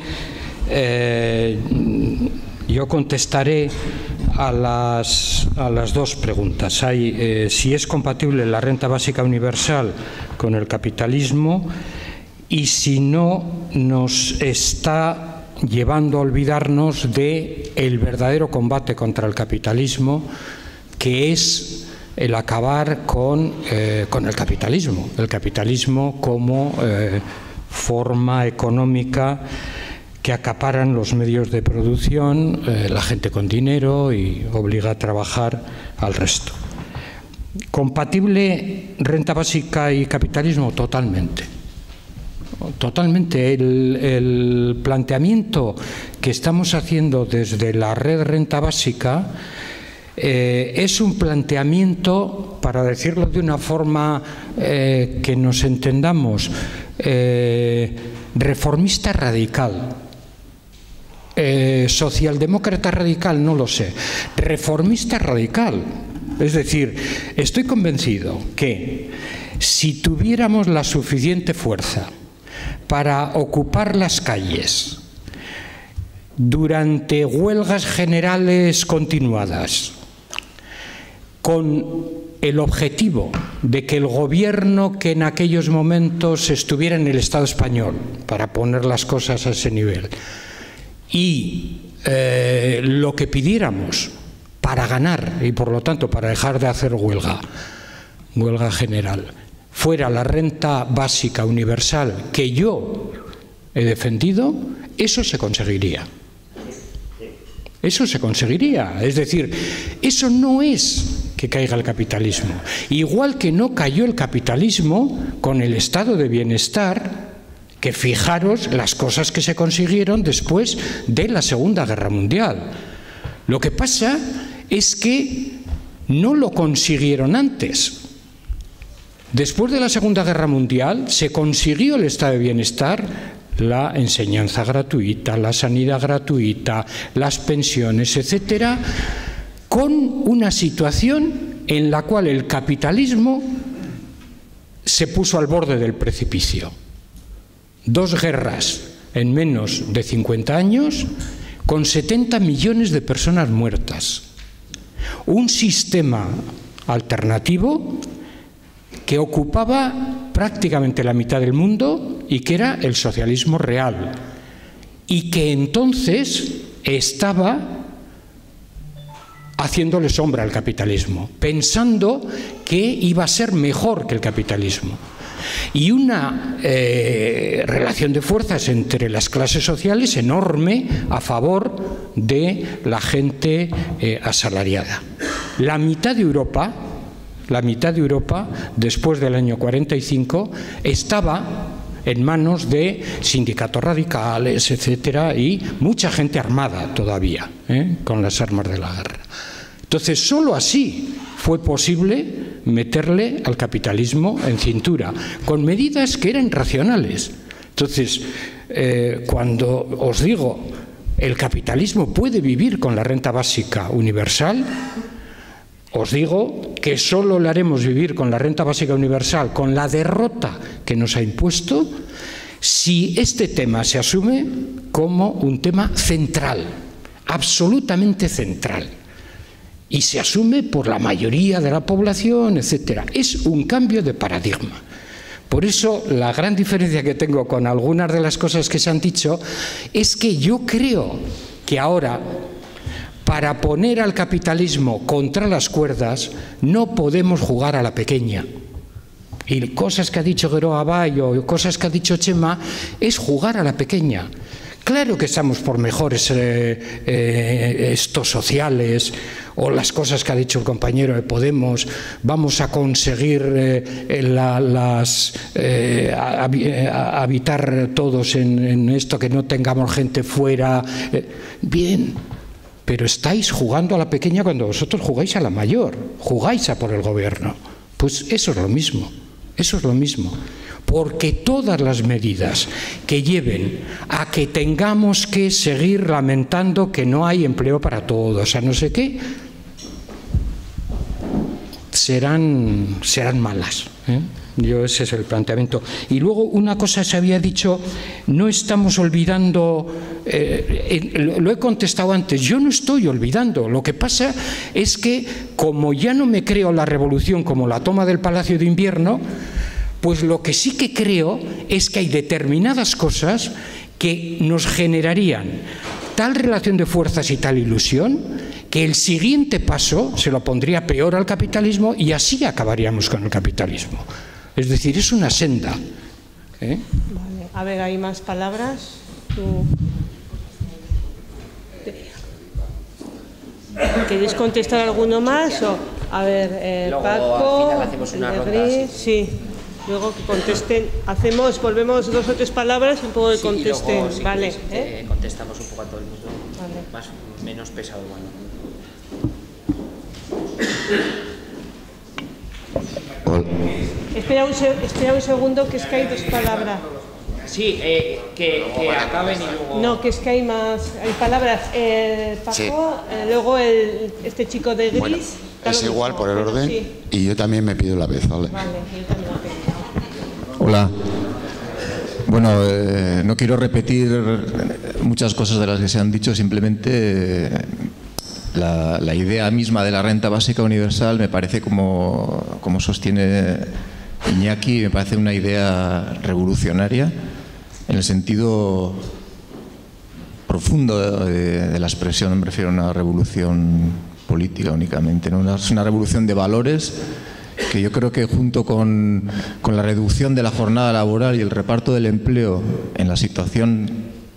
yo contestaré a las dos preguntas. Hay si es compatible la renta básica universal con el capitalismo, y si no nos está llevando a olvidarnos de el verdadero combate contra el capitalismo, que es el acabar con el capitalismo como forma económica que acaparan los medios de producción, la gente con dinero, y obliga a trabajar al resto. ¿Compatible renta básica y capitalismo? Totalmente. Totalmente. El planteamiento que estamos haciendo desde la red renta básica es un planteamiento, para decirlo de una forma que nos entendamos, reformista radical. Socialdemócrata radical, no lo sé. Reformista radical. Es decir, estoy convencido que si tuviéramos la suficiente fuerza para ocupar las calles durante huelgas generales continuadas, con el objetivo de que el gobierno que en aquellos momentos estuviera en el Estado español, para poner las cosas a ese nivel, y lo que pidiéramos para ganar y por lo tanto para dejar de hacer huelga general, fuera la renta básica universal que yo he defendido, eso se conseguiría. Eso se conseguiría. Es decir, eso no es que caiga el capitalismo. Igual que no cayó el capitalismo con el estado de bienestar, que fijaros las cosas que se consiguieron después de la Segunda Guerra Mundial. Lo que pasa es que no lo consiguieron antes. Después de la Segunda Guerra Mundial se consiguió el estado de bienestar, la enseñanza gratuita, la sanidad gratuita, las pensiones, etcétera, con una situación en la cual el capitalismo se puso al borde del precipicio. 2 guerras en menos de 50 años, con 70 millones de personas muertas. Un sistema alternativo que ocupaba prácticamente la mitad del mundo y que era el socialismo real, y que entonces estaba haciéndole sombra al capitalismo, pensando que iba a ser mejor que el capitalismo. Y una relación de fuerzas entre las clases sociales enorme a favor de la gente asalariada. La mitad de Europa, después del año 45, estaba en manos de sindicatos radicales, etcétera, y mucha gente armada todavía, con las armas de la guerra. Entonces, solo así fue posible meterle al capitalismo en cintura, con medidas que eran racionales. Entonces, cuando os digo, el capitalismo puede vivir con la renta básica universal, os digo que solo le haremos vivir con la renta básica universal, con la derrota que nos ha impuesto, si este tema se asume como un tema central, absolutamente central, y se asume por la mayoría de la población, etcétera. Es un cambio de paradigma. Por eso, la gran diferencia que tengo con algunas de las cosas que se han dicho es que yo creo que ahora, para poner al capitalismo contra las cuerdas, no podemos jugar a la pequeña. Y cosas que ha dicho Geroa Bay o cosas que ha dicho Chema es jugar a la pequeña. Claro que estamos por mejores estos sociales, o las cosas que ha dicho el compañero de Podemos, vamos a conseguir habitar todos en esto, que no tengamos gente fuera. Bien, pero estáis jugando a la pequeña cuando vosotros jugáis a la mayor, jugáis a por el gobierno. Pues eso es lo mismo, eso es lo mismo. Porque todas las medidas que lleven a que tengamos que seguir lamentando que no hay empleo para todos, a no sé qué, serán malas. Ese es el planteamiento. Y luego una cosa se había dicho, no estamos olvidando, lo he contestado antes, yo no estoy olvidando. Lo que pasa es que, como ya no me creo la revolución como la toma del Palacio de Invierno, pues lo que sí que creo es que hay determinadas cosas que nos generarían tal relación de fuerzas y tal ilusión que el siguiente paso se lo pondría peor al capitalismo y así acabaríamos con el capitalismo. Es decir, es una senda. Vale. A ver, ¿hay más palabras? ¿Queréis contestar alguno más? O, a ver, luego, Paco, al final hacemos una ronda, sí. Luego que contesten, volvemos 2 o 3 palabras y un poco que contesten. Y luego, si vale. Contestamos un poco a todo el mundo. Vale. Menos pesado, bueno. Espera un segundo, que es que hay 2 palabras. Sí, que acaben y luego... No, que es que hay palabras. Paco, sí. Luego este chico de gris. Bueno, es igual por el orden, sí. Y yo también me pido la vez, ¿vale? Vale, yo también la pido. Hola. Bueno, no quiero repetir muchas cosas de las que se han dicho, simplemente la idea misma de la renta básica universal me parece, como sostiene Iñaki, me parece una idea revolucionaria en el sentido profundo de la expresión. No me refiero a una revolución política únicamente, ¿no? Es una revolución de valores que yo creo que, junto con la reducción de la jornada laboral y el reparto del empleo en la situación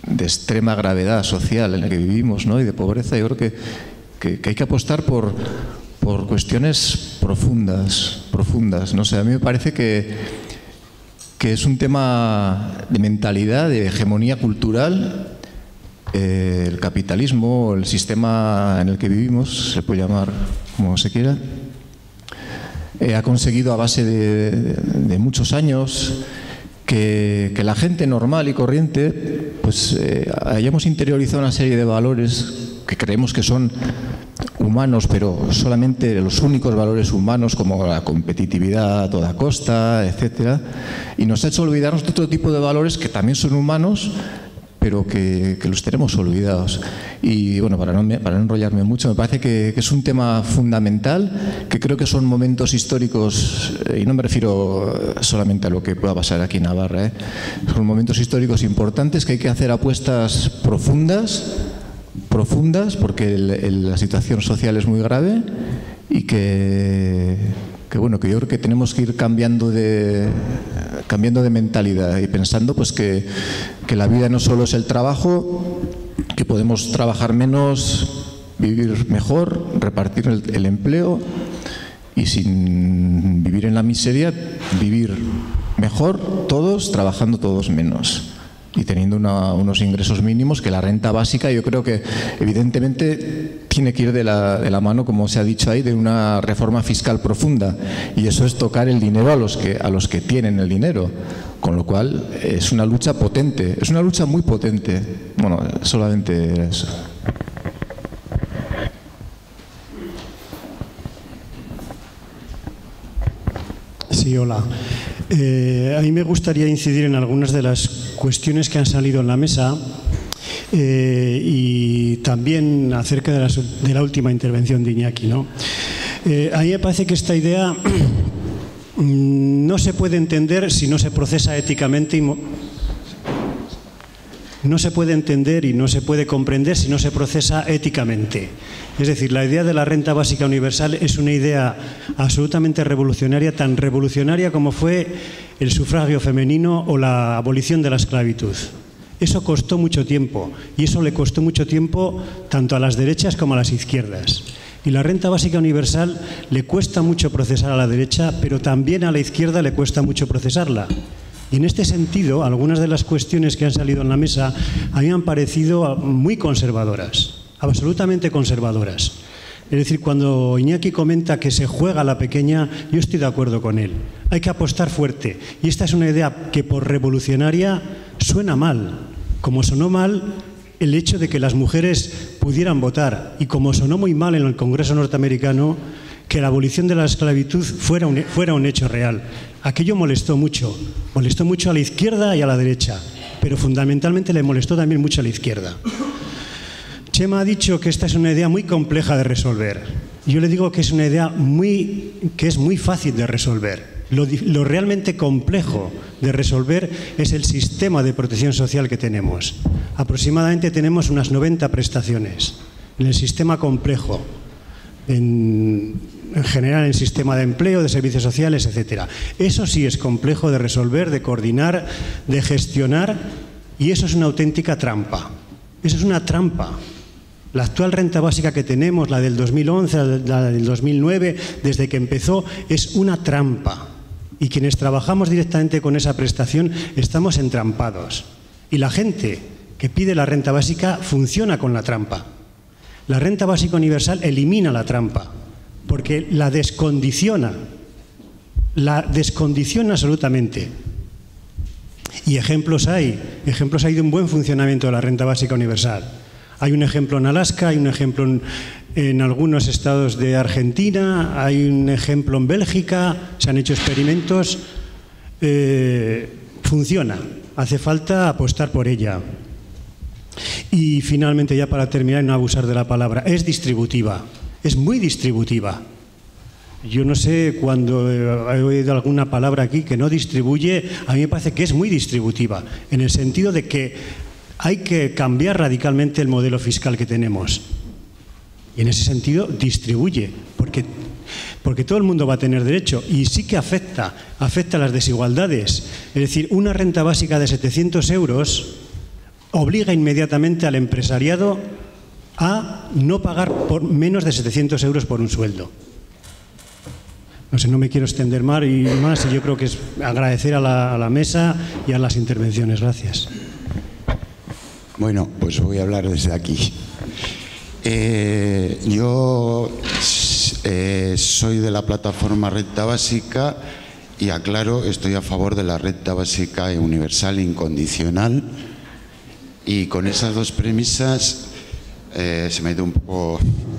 extrema gravedad social en la que vivimos, ¿no? Y de pobreza, yo creo que hay que apostar por cuestiones profundas, ¿no? O sea, a mí me parece que es un tema de mentalidad, de hegemonía cultural. El capitalismo, el sistema en el que vivimos, se puede llamar como se quiera, ha conseguido a base de muchos años que la gente normal y corriente pues hayamos interiorizado una serie de valores que creemos que son humanos, pero solamente los únicos valores humanos, como la competitividad a toda costa, etcétera, y nos ha hecho olvidarnos de otro tipo de valores que también son humanos, pero que los tenemos olvidados. Y bueno, para no enrollarme mucho, me parece que es un tema fundamental, que creo que son momentos históricos, y no me refiero solamente a lo que pueda pasar aquí en Navarra, son momentos históricos importantes, que hay que hacer apuestas profundas, porque la situación social es muy grave, y que bueno, que yo creo que tenemos que ir cambiando de mentalidad y pensando pues que la vida no solo es el trabajo, que podemos trabajar menos, vivir mejor, repartir el empleo y sin vivir en la miseria, vivir mejor todos, trabajando todos menos y teniendo unos ingresos mínimos, que la renta básica yo creo que evidentemente tiene que ir de la mano, como se ha dicho ahí, de una reforma fiscal profunda, y eso es tocar el dinero a los que tienen el dinero, con lo cual es una lucha potente, es una lucha muy potente. Bueno, solamente era eso. Sí, hola. A mí me gustaría incidir en algunas de las cuestiones que han salido en la mesa y también acerca de la última intervención de Iñaki, ¿no? A mí me parece que esta idea no se puede entender si no se procesa éticamente no se puede entender y no se puede comprender si no se procesa éticamente. Es decir, la idea de la renta básica universal es una idea absolutamente revolucionaria, tan revolucionaria como fue el sufragio femenino o la abolición de la esclavitud. Eso costó mucho tiempo, y eso le costó mucho tiempo tanto a las derechas como a las izquierdas. Y la renta básica universal le cuesta mucho procesar a la derecha, pero también a la izquierda le cuesta mucho procesarla. Y en este sentido, algunas de las cuestiones que han salido en la mesa a mí me han parecido muy conservadoras, absolutamente conservadoras. Es decir, cuando Iñaki comenta que se juega a la pequeña, yo estoy de acuerdo con él. Hay que apostar fuerte. Y esta es una idea que por revolucionaria suena mal, como sonó mal el hecho de que las mujeres pudieran votar, y como sonó muy mal en el Congreso norteamericano que la abolición de la esclavitud fuera un hecho real. Aquello molestó mucho a la izquierda y a la derecha, pero fundamentalmente le molestó también mucho a la izquierda. Chema ha dicho que esta es una idea muy compleja de resolver. Yo le digo que es una idea que es muy fácil de resolver. Lo realmente complejo de resolver es el sistema de protección social que tenemos. Aproximadamente tenemos unas 90 prestaciones en el sistema complejo, en general en el sistema de empleo, de servicios sociales, etcétera. Eso sí es complejo de resolver, de coordinar, de gestionar, y eso es una auténtica trampa. Eso es una trampa. La actual renta básica que tenemos, la del 2011, la del 2009, desde que empezó, es una trampa. Y quienes trabajamos directamente con esa prestación estamos entrampados. Y la gente que pide la renta básica funciona con la trampa. La renta básica universal elimina la trampa, porque la descondiciona absolutamente. Y ejemplos hay de un buen funcionamiento de la renta básica universal. Hay un ejemplo en Alaska, hay un ejemplo en algunos estados de Argentina, hay un ejemplo en Bélgica, se han hecho experimentos. Funciona, hace falta apostar por ella. Y finalmente, ya para terminar y no abusar de la palabra, es distributiva, es muy distributiva. Yo no sé, cuando he oído alguna palabra aquí que no distribuye, a mí me parece que es muy distributiva, en el sentido de que hay que cambiar radicalmente el modelo fiscal que tenemos. Y en ese sentido distribuye, porque todo el mundo va a tener derecho, y sí que afecta a las desigualdades. Es decir, una renta básica de 700 euros obliga inmediatamente al empresariado a no pagar por menos de 700 euros por un sueldo. No sé, no me quiero extender más y yo creo que es agradecer a la mesa y a las intervenciones. Gracias. Bueno, pues voy a hablar desde aquí. Yo soy de la plataforma Renta Básica y aclaro, estoy a favor de la renta básica universal incondicional, y con esas dos premisas se me ha ido un poco...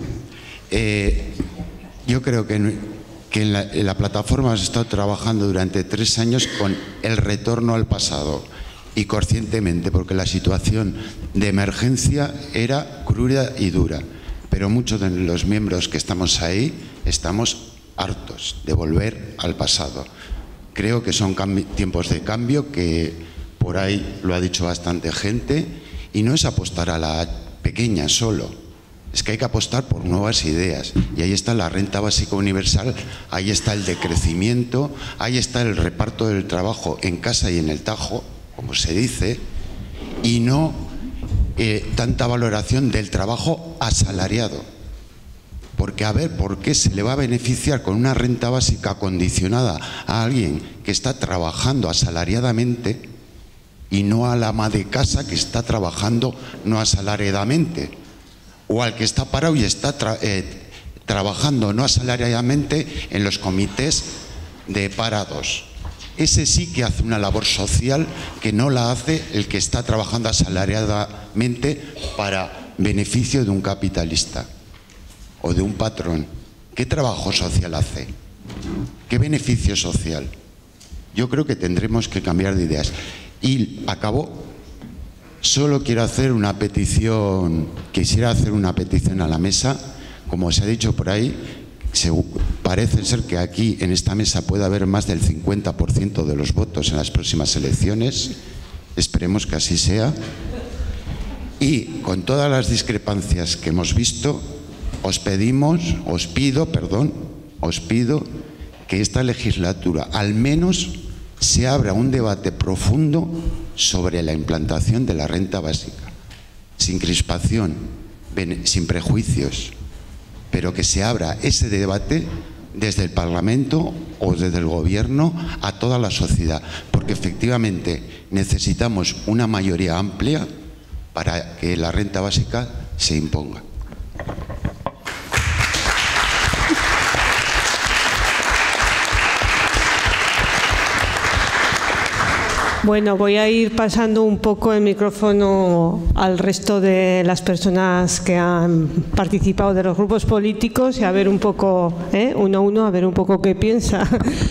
yo creo que en la plataforma hemos estado trabajando durante 3 años con el retorno al pasado, y conscientemente, porque la situación de emergencia era cruda y dura, pero muchos de los miembros que estamos ahí estamos hartos de volver al pasado. Creo que son tiempos de cambio, que por ahí lo ha dicho bastante gente, y no es apostar a la pequeña solo, es que hay que apostar por nuevas ideas, y ahí está la renta básica universal, ahí está el decrecimiento, ahí está el reparto del trabajo en casa y en el tajo, como se dice, y no tanta valoración del trabajo asalariado. Porque a ver, ¿por qué se le va a beneficiar con una renta básica condicionada a alguien que está trabajando asalariadamente y no a la ama de casa que está trabajando no asalariadamente? O al que está parado y está trabajando no asalariadamente en los comités de parados. Ese sí que hace una labor social que no la hace el que está trabajando asalariadamente para beneficio de un capitalista o de un patrón. ¿Qué trabajo social hace? ¿Qué beneficio social? Yo creo que tendremos que cambiar de ideas. Y acabo, solo quiero hacer una petición, quisiera hacer una petición a la mesa, como se ha dicho por ahí. Parece ser que aquí en esta mesa puede haber más del 50% de los votos en las próximas elecciones. Esperemos que así sea. Y con todas las discrepancias que hemos visto, os pido que esta legislatura al menos se abra un debate profundo sobre la implantación de la renta básica, sin crispación, sin prejuicios, pero que se abra ese debate desde el Parlamento o desde el Gobierno a toda la sociedad, porque efectivamente necesitamos una mayoría amplia para que la renta básica se imponga. Bueno, voy a ir pasando un poco el micrófono al resto de las personas que han participado de los grupos políticos y a ver un poco, uno a uno, a ver un poco qué piensa.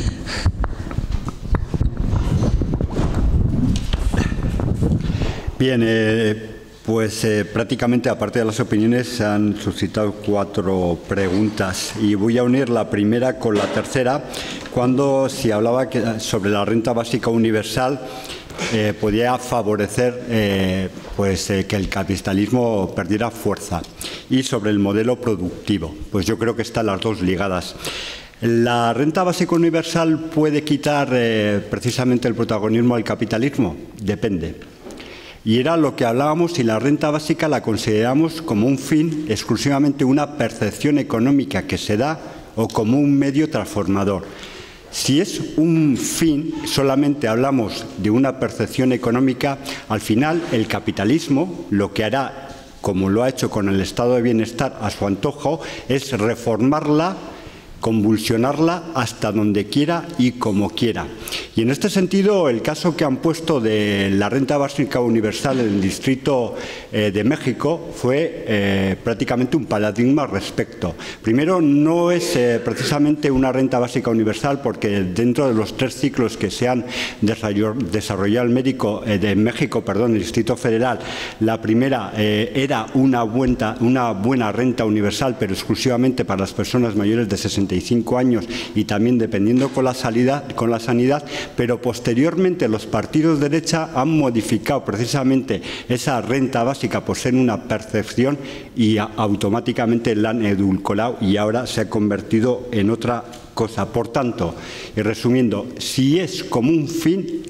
Bien, pues prácticamente, aparte de las opiniones, se han suscitado 4 preguntas y voy a unir la primera con la tercera. Cuando se hablaba sobre la renta básica universal, podía favorecer que el capitalismo perdiera fuerza, y sobre el modelo productivo. Pues yo creo que están las dos ligadas. ¿La renta básica universal puede quitar precisamente el protagonismo al capitalismo? Depende. Y era lo que hablábamos, si la renta básica la consideramos como un fin, exclusivamente una percepción económica que se da, o como un medio transformador. Si es un fin, solamente hablamos de una percepción económica, al final el capitalismo lo que hará, como lo ha hecho con el estado de bienestar a su antojo, es reformarla, convulsionarla hasta donde quiera y como quiera. Y en este sentido, el caso que han puesto de la renta básica universal en el Distrito de México fue prácticamente un paradigma al respecto. Primero, no es precisamente una renta básica universal, porque dentro de los 3 ciclos que se han desarrollado el México, el Distrito Federal, la primera era una buena renta universal, pero exclusivamente para las personas mayores de 65 años y también dependiendo con la sanidad, pero posteriormente los partidos de derecha han modificado precisamente esa renta básica por ser una percepción y automáticamente la han edulcorado y ahora se ha convertido en otra cosa. Por tanto, y resumiendo, si es como un fin,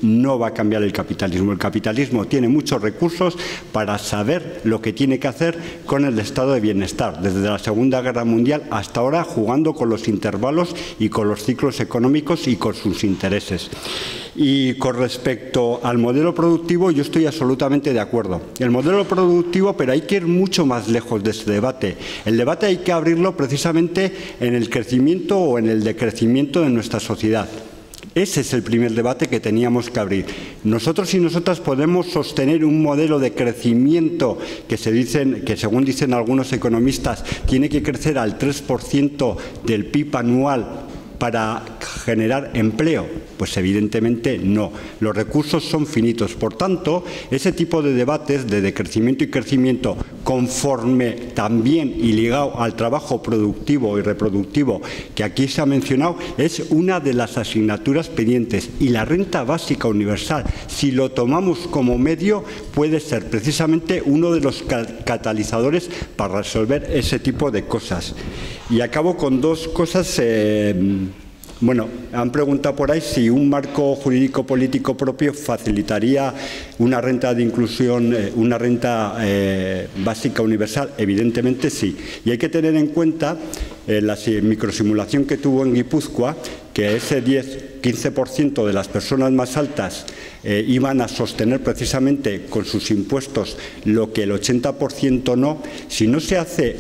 no va a cambiar el capitalismo. El capitalismo tiene muchos recursos para saber lo que tiene que hacer con el estado de bienestar, desde la Segunda Guerra Mundial hasta ahora, jugando con los intervalos y con los ciclos económicos y con sus intereses. Y con respecto al modelo productivo, yo estoy absolutamente de acuerdo. El modelo productivo, pero hay que ir mucho más lejos de ese debate. El debate hay que abrirlo precisamente en el crecimiento o en el decrecimiento de nuestra sociedad. Ese es el primer debate que teníamos que abrir. Nosotros y nosotras podemos sostener un modelo de crecimiento que según dicen algunos economistas, tiene que crecer al 3% del PIB anual para generar empleo. Pues evidentemente no. Los recursos son finitos. Por tanto, ese tipo de debates de decrecimiento y crecimiento, conforme también y ligado al trabajo productivo y reproductivo que aquí se ha mencionado, es una de las asignaturas pendientes. Y la renta básica universal, si lo tomamos como medio, puede ser precisamente uno de los catalizadores para resolver ese tipo de cosas. Y acabo con dos cosas. Bueno, han preguntado por ahí si un marco jurídico político propio facilitaría una renta de inclusión, una renta básica universal. Evidentemente sí. Y hay que tener en cuenta la microsimulación que tuvo en Guipúzcoa, que ese 10-15% de las personas más altas iban a sostener precisamente con sus impuestos lo que el 80% no. Si no se hace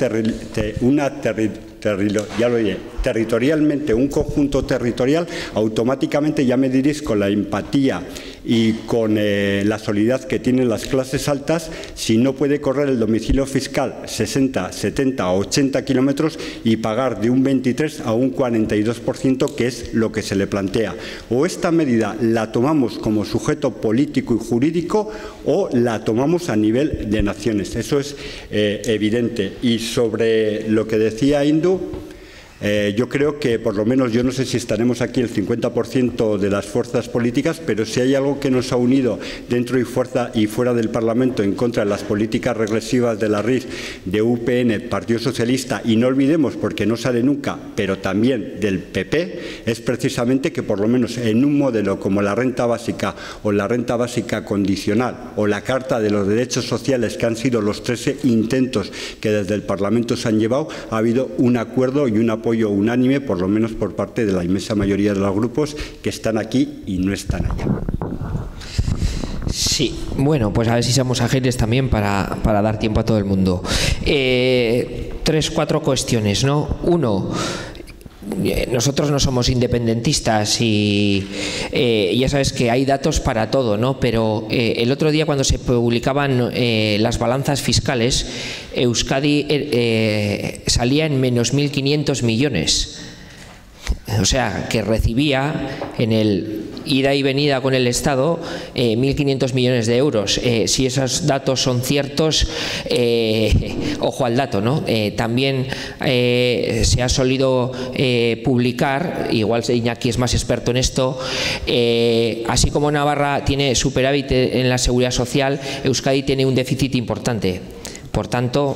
territorialmente un conjunto territorial, automáticamente, ya me diréis, con la empatía y con la solidaridad que tienen las clases altas, si no puede correr el domicilio fiscal 60, 70 o 80 kilómetros y pagar de un 23 a un 42%, que es lo que se le plantea. O esta medida la tomamos como sujeto político y jurídico o la tomamos a nivel de naciones. Eso es evidente. Y sobre lo que decía Indu, yo creo que, por lo menos, yo no sé si estaremos aquí el 50% de las fuerzas políticas, pero si hay algo que nos ha unido dentro y fuera del Parlamento en contra de las políticas regresivas de la RIF, de UPN, Partido Socialista, y no olvidemos, porque no sale nunca, pero también del PP, es precisamente que, por lo menos en un modelo como la renta básica o la renta básica condicional o la Carta de los Derechos Sociales, que han sido los 13 intentos que desde el Parlamento se han llevado, ha habido un acuerdo y un apoyo unánime, por lo menos por parte de la inmensa mayoría de los grupos que están aquí y no están allá. Sí, bueno, pues a ver si somos ágiles también para dar tiempo a todo el mundo. 3-4 cuestiones, ¿no? Uno, nosotros no somos independentistas y ya sabes que hay datos para todo, ¿no? Pero el otro día, cuando se publicaban las balanzas fiscales, Euskadi salía en menos 1.500 millones. O sea, que recibía en el ida y venida con el Estado 1.500 millones de euros. Si esos datos son ciertos, ojo al dato, ¿no? También se ha solido publicar, igual Iñaki es más experto en esto, así como Navarra tiene superávit en la seguridad social, Euskadi tiene un déficit importante. Por tanto,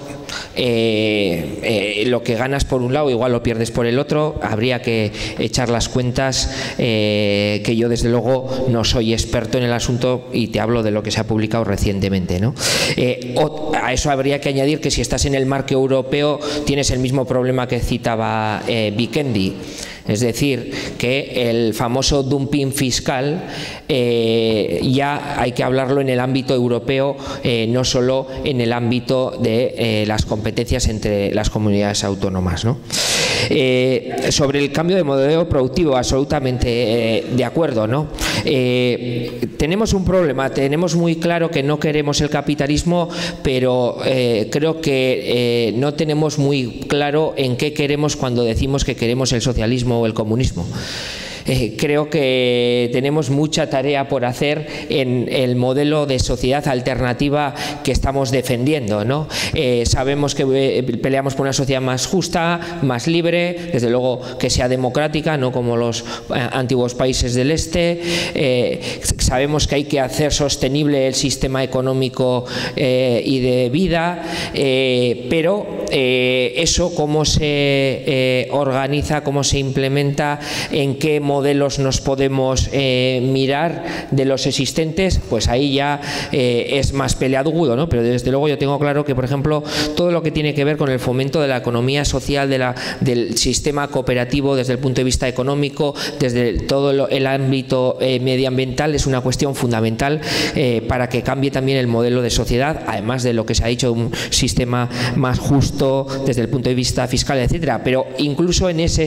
lo que ganas por un lado igual lo pierdes por el otro. Habría que echar las cuentas, que yo desde luego no soy experto en el asunto y te hablo de lo que se ha publicado recientemente, ¿no? A eso habría que añadir que si estás en el marco europeo tienes el mismo problema que citaba Vikendi. Es decir, que el famoso dumping fiscal ya hay que hablarlo en el ámbito europeo, no solo en el ámbito de las competencias entre las comunidades autónomas, ¿no? Sobre el cambio de modelo productivo, absolutamente de acuerdo, ¿no? Tenemos un problema, tenemos muy claro que no queremos el capitalismo, pero creo que no tenemos muy claro en qué queremos cuando decimos que queremos el socialismo o el comunismo. Creo que tenemos mucha tarea por hacer en el modelo de sociedad alternativa que estamos defendiendo, ¿no? Sabemos que peleamos por una sociedad más justa, más libre, desde luego que sea democrática, no como los antiguos países del este. Sabemos que hay que hacer sostenible el sistema económico y de vida, pero eso cómo se organiza, cómo se implementa, en qué modelos nos podemos mirar de los existentes, pues ahí ya es más peleagudo, ¿no? Pero desde luego yo tengo claro que, por ejemplo, todo lo que tiene que ver con el fomento de la economía social, del sistema cooperativo desde el punto de vista económico, desde todo el ámbito medioambiental, es una cuestión fundamental para que cambie también el modelo de sociedad, además de lo que se ha dicho, un sistema más justo desde el punto de vista fiscal, etcétera. Pero incluso en ese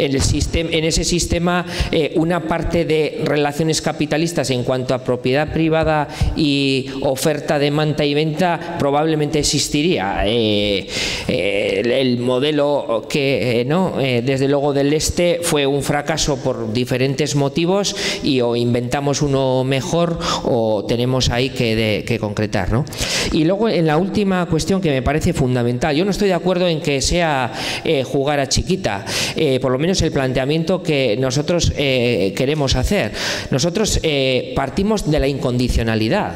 sistema una parte de relaciones capitalistas en cuanto a propiedad privada y oferta, demanda y venta probablemente existiría. El modelo que desde luego del este fue un fracaso por diferentes motivos, y o inventamos uno mejor o tenemos ahí que concretar, ¿no? Y luego en la última cuestión que me parece fundamental, yo no estoy de acuerdo en que sea jugar a chiquita, por lo menos el planteamiento que nosotros queremos hacer. Nosotros partimos de la incondicionalidad.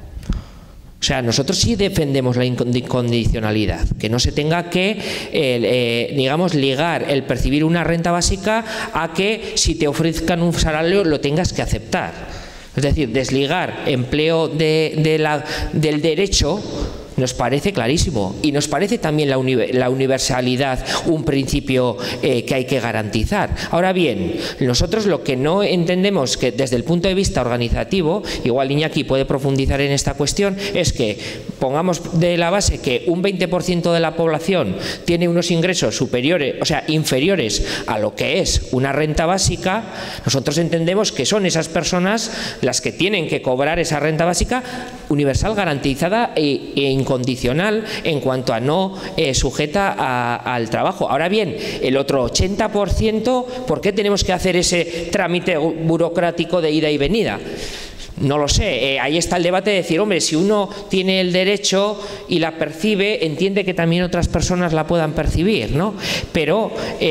O sea, nosotros sí defendemos la incondicionalidad, que no se tenga que, digamos, ligar el percibir una renta básica a que si te ofrezcan un salario lo tengas que aceptar. Es decir, desligar empleo del derecho nos parece clarísimo, y nos parece también la universalidad un principio que hay que garantizar. Ahora bien, nosotros lo que no entendemos, que desde el punto de vista organizativo, igual Iñaki puede profundizar en esta cuestión, es que pongamos de la base que un 20% de la población tiene unos ingresos superiores, o sea, inferiores a lo que es una renta básica. Nosotros entendemos que son esas personas las que tienen que cobrar esa renta básica universal, garantizada e incondicional en cuanto a no sujeta al trabajo. Ahora bien, el otro 80%, ¿por qué tenemos que hacer ese trámite burocrático de ida y venida? No lo sé, ahí está el debate de decir, hombre, si uno tiene el derecho y la percibe, entiende que también otras personas la puedan percibir, ¿no? Pero,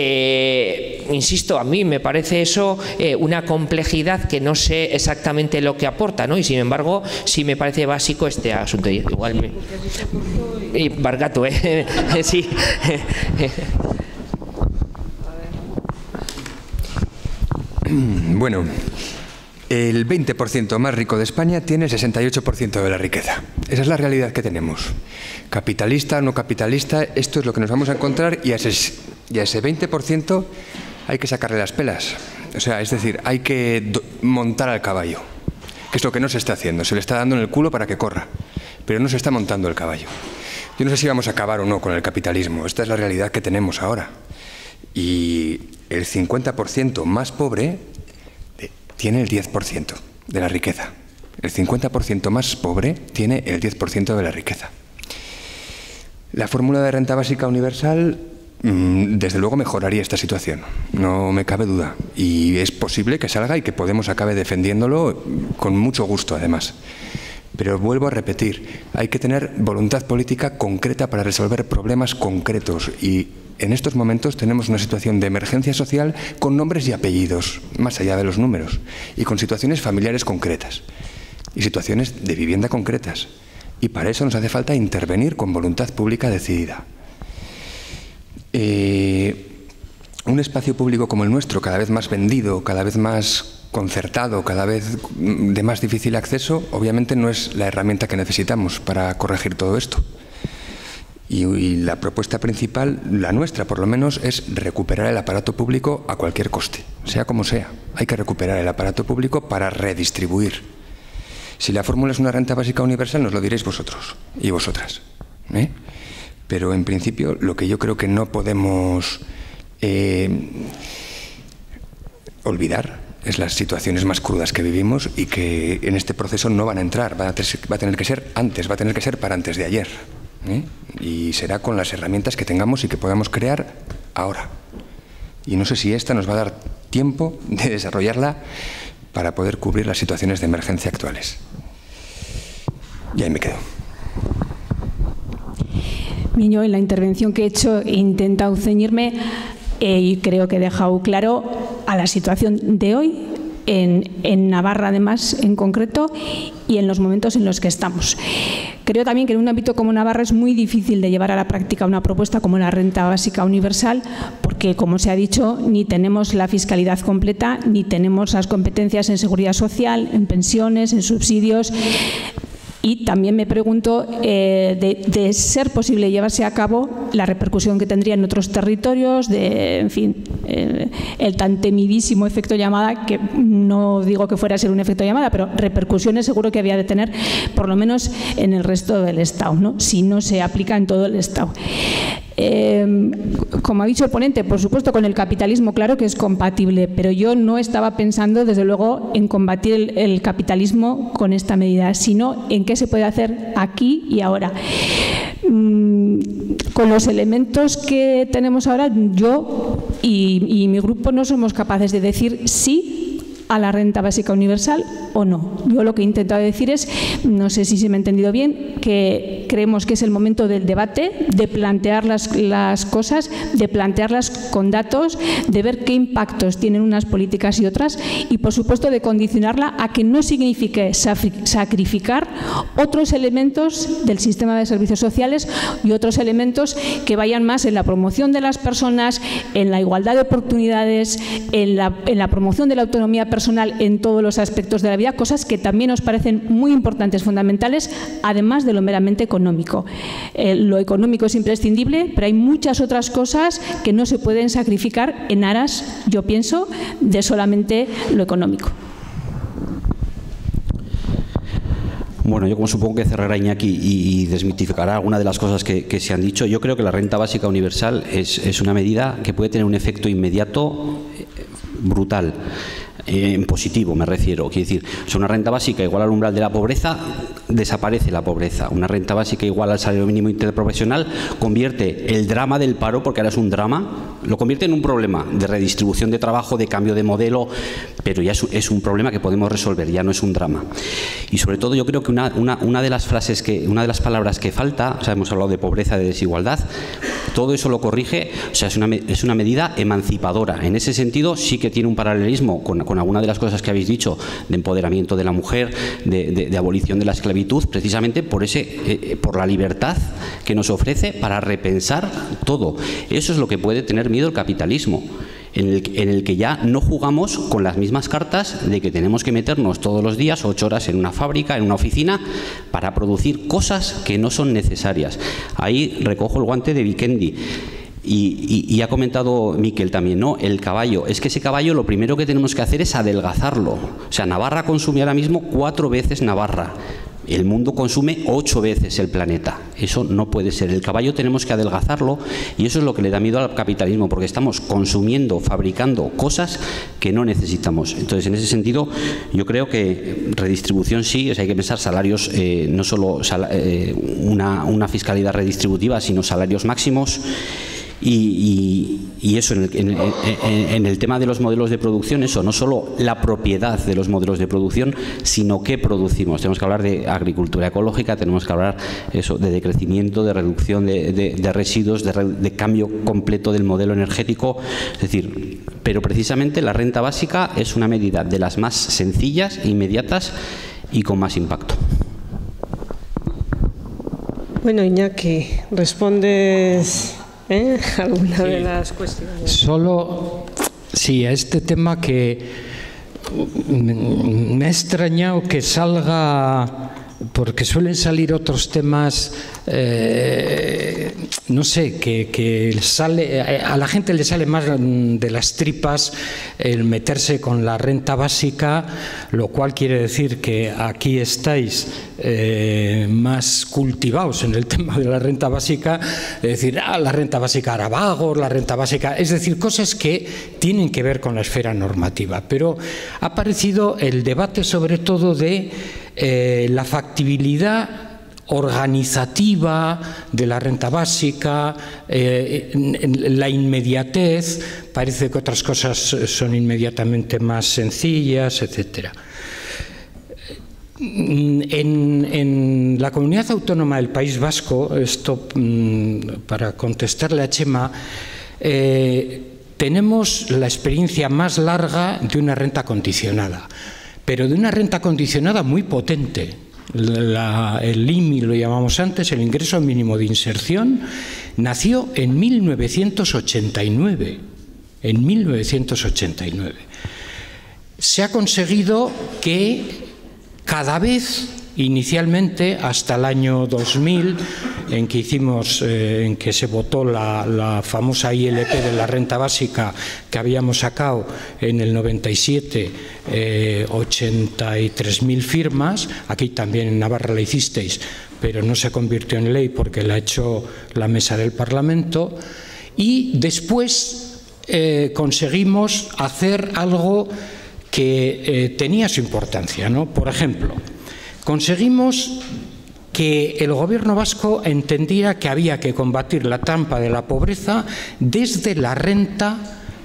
insisto, a mí me parece eso una complejidad que no sé exactamente lo que aporta, ¿no? Y sin embargo, sí me parece básico este asunto. Igual y Bargato, sí. Bueno, el 20% más rico de España tiene el 68% de la riqueza. Esa es la realidad que tenemos. Capitalista o no capitalista, esto es lo que nos vamos a encontrar, y a ese 20% hay que sacarle las pelas. O sea, es decir, hay que montar al caballo, que es lo que no se está haciendo. Se le está dando en el culo para que corra, pero no se está montando el caballo. Yo no sé si vamos a acabar o no con el capitalismo. Esta es la realidad que tenemos ahora. Y el 50% más pobre tiene el 10% de la riqueza. El 50% más pobre tiene el 10% de la riqueza. La fórmula de renta básica universal, desde luego, mejoraría esta situación, no me cabe duda. Y es posible que salga y que Podemos acabe defendiéndolo con mucho gusto, además. Pero vuelvo a repetir, hay que tener voluntad política concreta para resolver problemas concretos, y en estos momentos tenemos una situación de emergencia social con nombres y apellidos, más allá de los números, y con situaciones familiares concretas y situaciones de vivienda concretas. Y para eso nos hace falta intervenir con voluntad pública decidida. Un espacio público como el nuestro, cada vez más vendido, cada vez más concertado, cada vez de más difícil acceso, obviamente no es la herramienta que necesitamos para corregir todo esto. Y la propuesta principal, la nuestra por lo menos, es recuperar el aparato público a cualquier coste, sea como sea. Hay que recuperar el aparato público para redistribuir. Si la fórmula es una renta básica universal, nos lo diréis vosotros y vosotras, ¿eh? Pero en principio lo que yo creo que no podemos olvidar es las situaciones más crudas que vivimos, y que en este proceso no van a entrar, va a tener que ser antes, va a tener que ser para antes de ayer, ¿eh? Y será con las herramientas que tengamos y que podamos crear ahora. Y no sé si esta nos va a dar tiempo de desarrollarla para poder cubrir las situaciones de emergencia actuales. Y ahí me quedo. Yo en la intervención que he hecho he intentado ceñirme y creo que he dejado claro a la situación de hoy en Navarra además en concreto y en los momentos en los que estamos. Creo también que en un ámbito como Navarra es muy difícil de llevar a la práctica una propuesta como la renta básica universal porque, como se ha dicho, ni tenemos la fiscalidad completa, ni tenemos las competencias en seguridad social, en pensiones, en subsidios. Y también me pregunto, de ser posible llevarse a cabo, la repercusión que tendría en otros territorios, en fin, el tan temidísimo efecto llamada, que no digo que fuera a ser un efecto llamada, pero repercusiones seguro que había de tener, por lo menos en el resto del Estado, ¿no? Si no se aplica en todo el Estado. Como ha dicho el ponente, por supuesto con el capitalismo claro que es compatible, pero yo no estaba pensando desde luego en combatir el capitalismo con esta medida, sino en qué se puede hacer aquí y ahora. Con los elementos que tenemos ahora, yo y mi grupo no somos capaces de decir sí a la renta básica universal o no. Yo lo que he intentado decir es, no sé si se me ha entendido bien, que creemos que es el momento del debate, de plantear las cosas, de plantearlas con datos, de ver qué impactos tienen unas políticas y otras y, por supuesto, de condicionarla a que no signifique sacrificar otros elementos del sistema de servicios sociales y otros elementos que vayan más en la promoción de las personas, en la igualdad de oportunidades, en la promoción de la autonomía personal en todos los aspectos de la vida, cosas que también nos parecen muy importantes, fundamentales, además de lo meramente económico. Lo económico es imprescindible, pero hay muchas otras cosas que no se pueden sacrificar en aras, yo pienso, de solamente lo económico. Bueno, yo como supongo que cerrará Iñaki y desmitificará alguna de las cosas que se han dicho, yo creo que la renta básica universal es una medida que puede tener un efecto inmediato brutal. En positivo me refiero, quiero decir, una renta básica igual al umbral de la pobreza, desaparece la pobreza. Una renta básica igual al salario mínimo interprofesional convierte el drama del paro, porque ahora es un drama, lo convierte en un problema de redistribución de trabajo, de cambio de modelo, pero ya es un problema que podemos resolver, ya no es un drama. Y sobre todo yo creo que una de las frases una de las palabras que falta, o sea, hemos hablado de pobreza, de desigualdad, todo eso lo corrige, o sea, es una medida emancipadora. En ese sentido sí que tiene un paralelismo con alguna de las cosas que habéis dicho de empoderamiento de la mujer, de abolición de la esclavitud, precisamente por la libertad que nos ofrece para repensar todo. Eso es lo que puede tener miedo el capitalismo, en el que ya no jugamos con las mismas cartas de que tenemos que meternos todos los días 8 horas en una fábrica, en una oficina, para producir cosas que no son necesarias. Ahí recojo el guante de Vikendi. Y ha comentado Miquel también, ¿no? El caballo. Es que ese caballo lo primero que tenemos que hacer es adelgazarlo. O sea, Navarra consume ahora mismo 4 veces Navarra. El mundo consume 8 veces el planeta. Eso no puede ser. El caballo tenemos que adelgazarlo y eso es lo que le da miedo al capitalismo, porque estamos consumiendo, fabricando cosas que no necesitamos. Entonces, en ese sentido, yo creo que redistribución sí, o sea, hay que pensar salarios, no solo una fiscalidad redistributiva, sino salarios máximos. Y eso, en el tema de los modelos de producción, eso, no solo la propiedad de los modelos de producción, sino qué producimos. Tenemos que hablar de agricultura ecológica, tenemos que hablar eso, de decrecimiento, de reducción de residuos, de cambio completo del modelo energético. Es decir, pero precisamente la renta básica es una medida de las más sencillas, inmediatas y con más impacto. Bueno, Iñaki, respondes alguna de las cuestiones. Solo, sí, a este tema que me ha extrañado que salga, porque suelen salir otros temas, no sé, que a la gente le sale más de las tripas el meterse con la renta básica, lo cual quiere decir que aquí estáis más cultivados en el tema de la renta básica, de decir, la renta básica hará vagos, la renta básica, es decir, cosas que tienen que ver con la esfera normativa. Pero ha aparecido el debate sobre todo de la factibilidad organizativa de la renta básica, la inmediatez, parece que otras cosas son inmediatamente más sencillas, etcétera. En la comunidad autónoma del País Vasco, esto para contestarle a Chema, tenemos la experiencia más larga de una renta condicionada, pero de una renta condicionada muy potente. El IMI lo llamamos antes, el ingreso mínimo de inserción, nació en 1989. En 1989. Se ha conseguido que cada vez, inicialmente hasta el año 2000, en que se votó la famosa ILP de la renta básica que habíamos sacado en el 97, 83.000 firmas, aquí también en Navarra la hicisteis, pero no se convirtió en ley porque la ha hecho la mesa del Parlamento, y después conseguimos hacer algo que tenía su importancia, ¿no? Por ejemplo, conseguimos que el gobierno vasco entendía que había que combatir la trampa de la pobreza desde la renta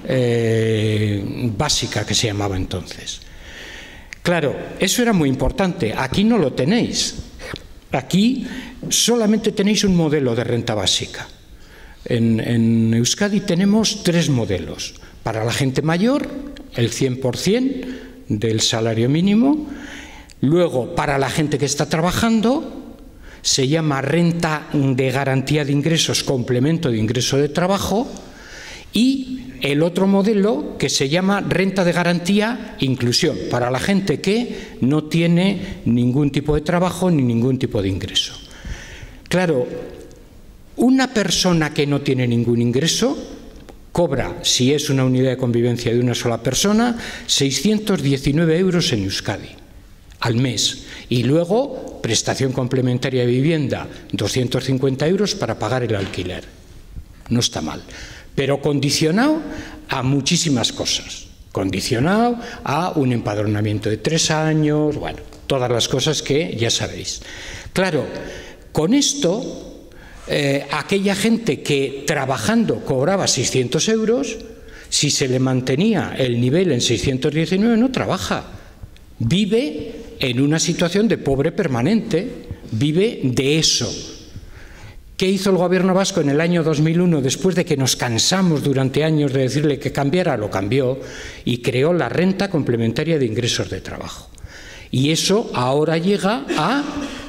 básica, que se llamaba entonces. Claro, eso era muy importante. Aquí no lo tenéis. Aquí solamente tenéis un modelo de renta básica. En Euskadi tenemos 3 modelos. Para la gente mayor, el 100% del salario mínimo. Luego, para la gente que está trabajando, se llama renta de garantía de ingresos, complemento de ingreso de trabajo. Y el otro modelo que se llama renta de garantía inclusión, para la gente que no tiene ningún tipo de trabajo ni ningún tipo de ingreso. Claro, una persona que no tiene ningún ingreso cobra, si es una unidad de convivencia de una sola persona, 619 euros en Euskadi al mes. Y luego, prestación complementaria de vivienda, 250 euros para pagar el alquiler. No está mal. Pero condicionado a muchísimas cosas. Condicionado a un empadronamiento de 3 años, bueno, todas las cosas que ya sabéis. Claro, con esto, aquella gente que trabajando cobraba 600 euros, si se le mantenía el nivel en 619, no trabaja. Vive en una situación de pobre permanente, vive de eso. ¿Qué hizo el gobierno vasco en el año 2001, después de que nos cansamos durante años de decirle que cambiara? Lo cambió y creó la renta complementaria de ingresos de trabajo. Y eso ahora llega a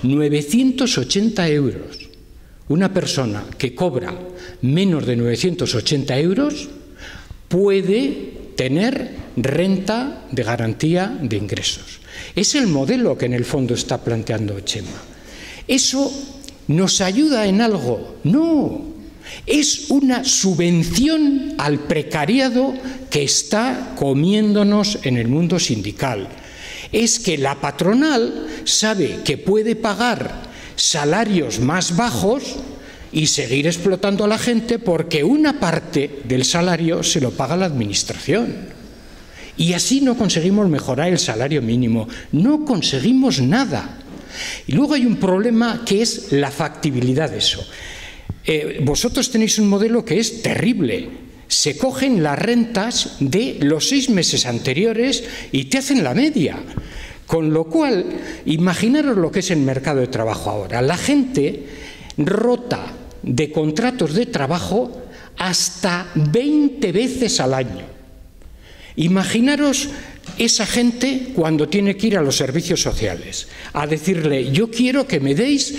980 euros. Una persona que cobra menos de 980 euros puede tener renta de garantía de ingresos. Es el modelo que en el fondo está planteando Chema. ¿Eso nos ayuda en algo? No. Es una subvención al precariado que está comiéndonos en el mundo sindical. Es que la patronal sabe que puede pagar salarios más bajos y seguir explotando a la gente porque una parte del salario se lo paga la administración. Y así no conseguimos mejorar el salario mínimo, no conseguimos nada. Y luego hay un problema que es la factibilidad de eso. Vosotros tenéis un modelo que es terrible. Se cogen las rentas de los 6 meses anteriores y te hacen la media. Con lo cual, imaginaros lo que es el mercado de trabajo ahora. La gente rota de contratos de trabajo hasta 20 veces al año. Imaginaros esa gente cuando tiene que ir a los servicios sociales a decirle: yo quiero que me deis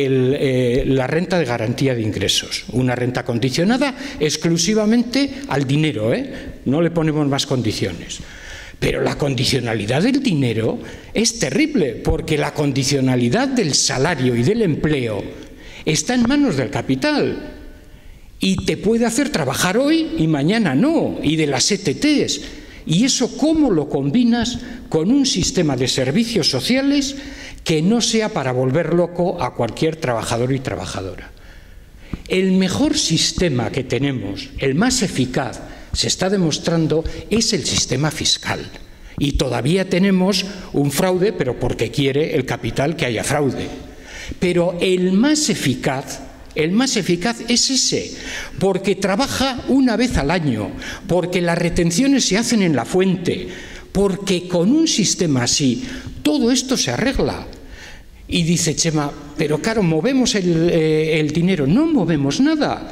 la renta de garantía de ingresos, una renta condicionada exclusivamente al dinero, no le ponemos más condiciones. Pero la condicionalidad del dinero es terrible, porque la condicionalidad del salario y del empleo está en manos del capital y te puede hacer trabajar hoy y mañana no, y de las ETTs. ¿Y eso cómo lo combinas con un sistema de servicios sociales que no sea para volver loco a cualquier trabajador y trabajadora? El mejor sistema que tenemos, el más eficaz, se está demostrando, es el sistema fiscal. Y todavía tenemos un fraude, pero porque quiere el capital que haya fraude. Pero el más eficaz es ese, porque trabaja una vez al año, porque las retenciones se hacen en la fuente, porque con un sistema así todo esto se arregla. Y dice Chema: pero claro, movemos el dinero. No movemos nada.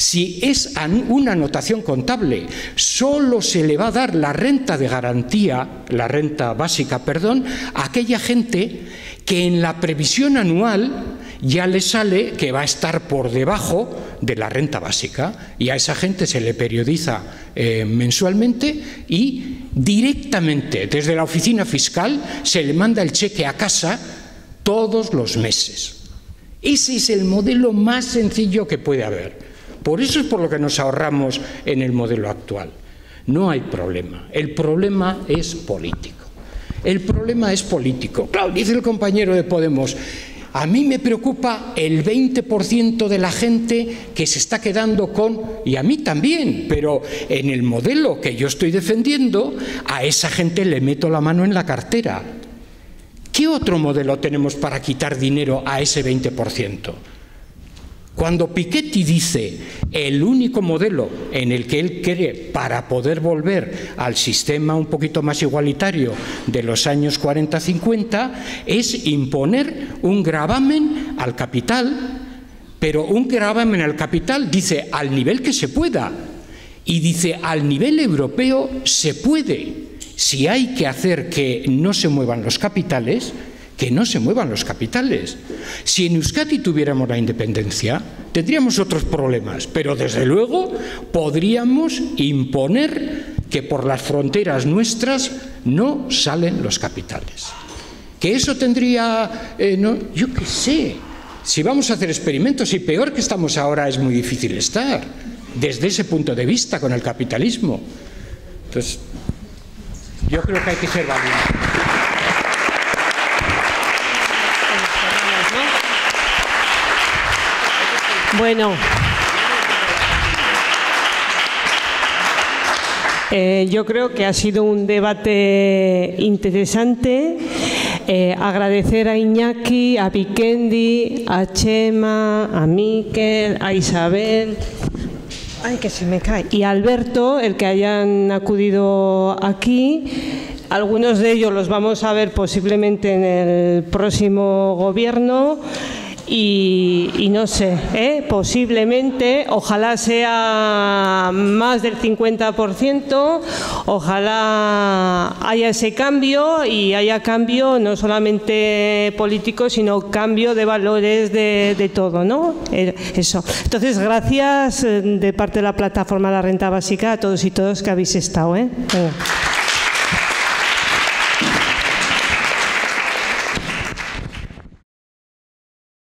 Si es una anotación contable, solo se le va a dar la renta de garantía, la renta básica, perdón, a aquella gente que en la previsión anual ya le sale que va a estar por debajo de la renta básica, y a esa gente se le periodiza mensualmente y directamente desde la oficina fiscal se le manda el cheque a casa todos los meses. Ese es el modelo más sencillo que puede haber. Por eso es por lo que nos ahorramos en el modelo actual. No hay problema. El problema es político. El problema es político. Claro, dice el compañero de Podemos, a mí me preocupa el 20% de la gente que se está quedando con, y a mí también, pero en el modelo que yo estoy defendiendo, a esa gente le meto la mano en la cartera. ¿Qué otro modelo tenemos para quitar dinero a ese 20%? Cuando Piketty dice el único modelo en el que él cree para poder volver al sistema un poquito más igualitario de los años 40-50 es imponer un gravamen al capital, pero un gravamen al capital dice al nivel que se pueda, y dice al nivel europeo se puede. Si hay que hacer que no se muevan los capitales, que no se muevan los capitales. Si en Euskadi tuviéramos la independencia, tendríamos otros problemas, pero desde luego podríamos imponer que por las fronteras nuestras no salen los capitales. ¿Que eso tendría...? Yo qué sé. Si vamos a hacer experimentos, y peor que estamos ahora, es muy difícil estar, desde ese punto de vista, con el capitalismo. Entonces, yo creo que hay que ser valientes. Bueno, yo creo que ha sido un debate interesante. Agradecer a Iñaki, a Vikendi, a Chema, a Miquel, a Isabel, ay, que se me cae, y a Alberto, el que hayan acudido aquí. Algunos de ellos los vamos a ver posiblemente en el próximo gobierno. Y no sé, posiblemente, ojalá sea más del 50%, ojalá haya ese cambio, y haya cambio no solamente político, sino cambio de valores de todo, ¿no? Eso. Entonces, gracias de parte de la plataforma de la renta básica a todos y todas que habéis estado, Venga.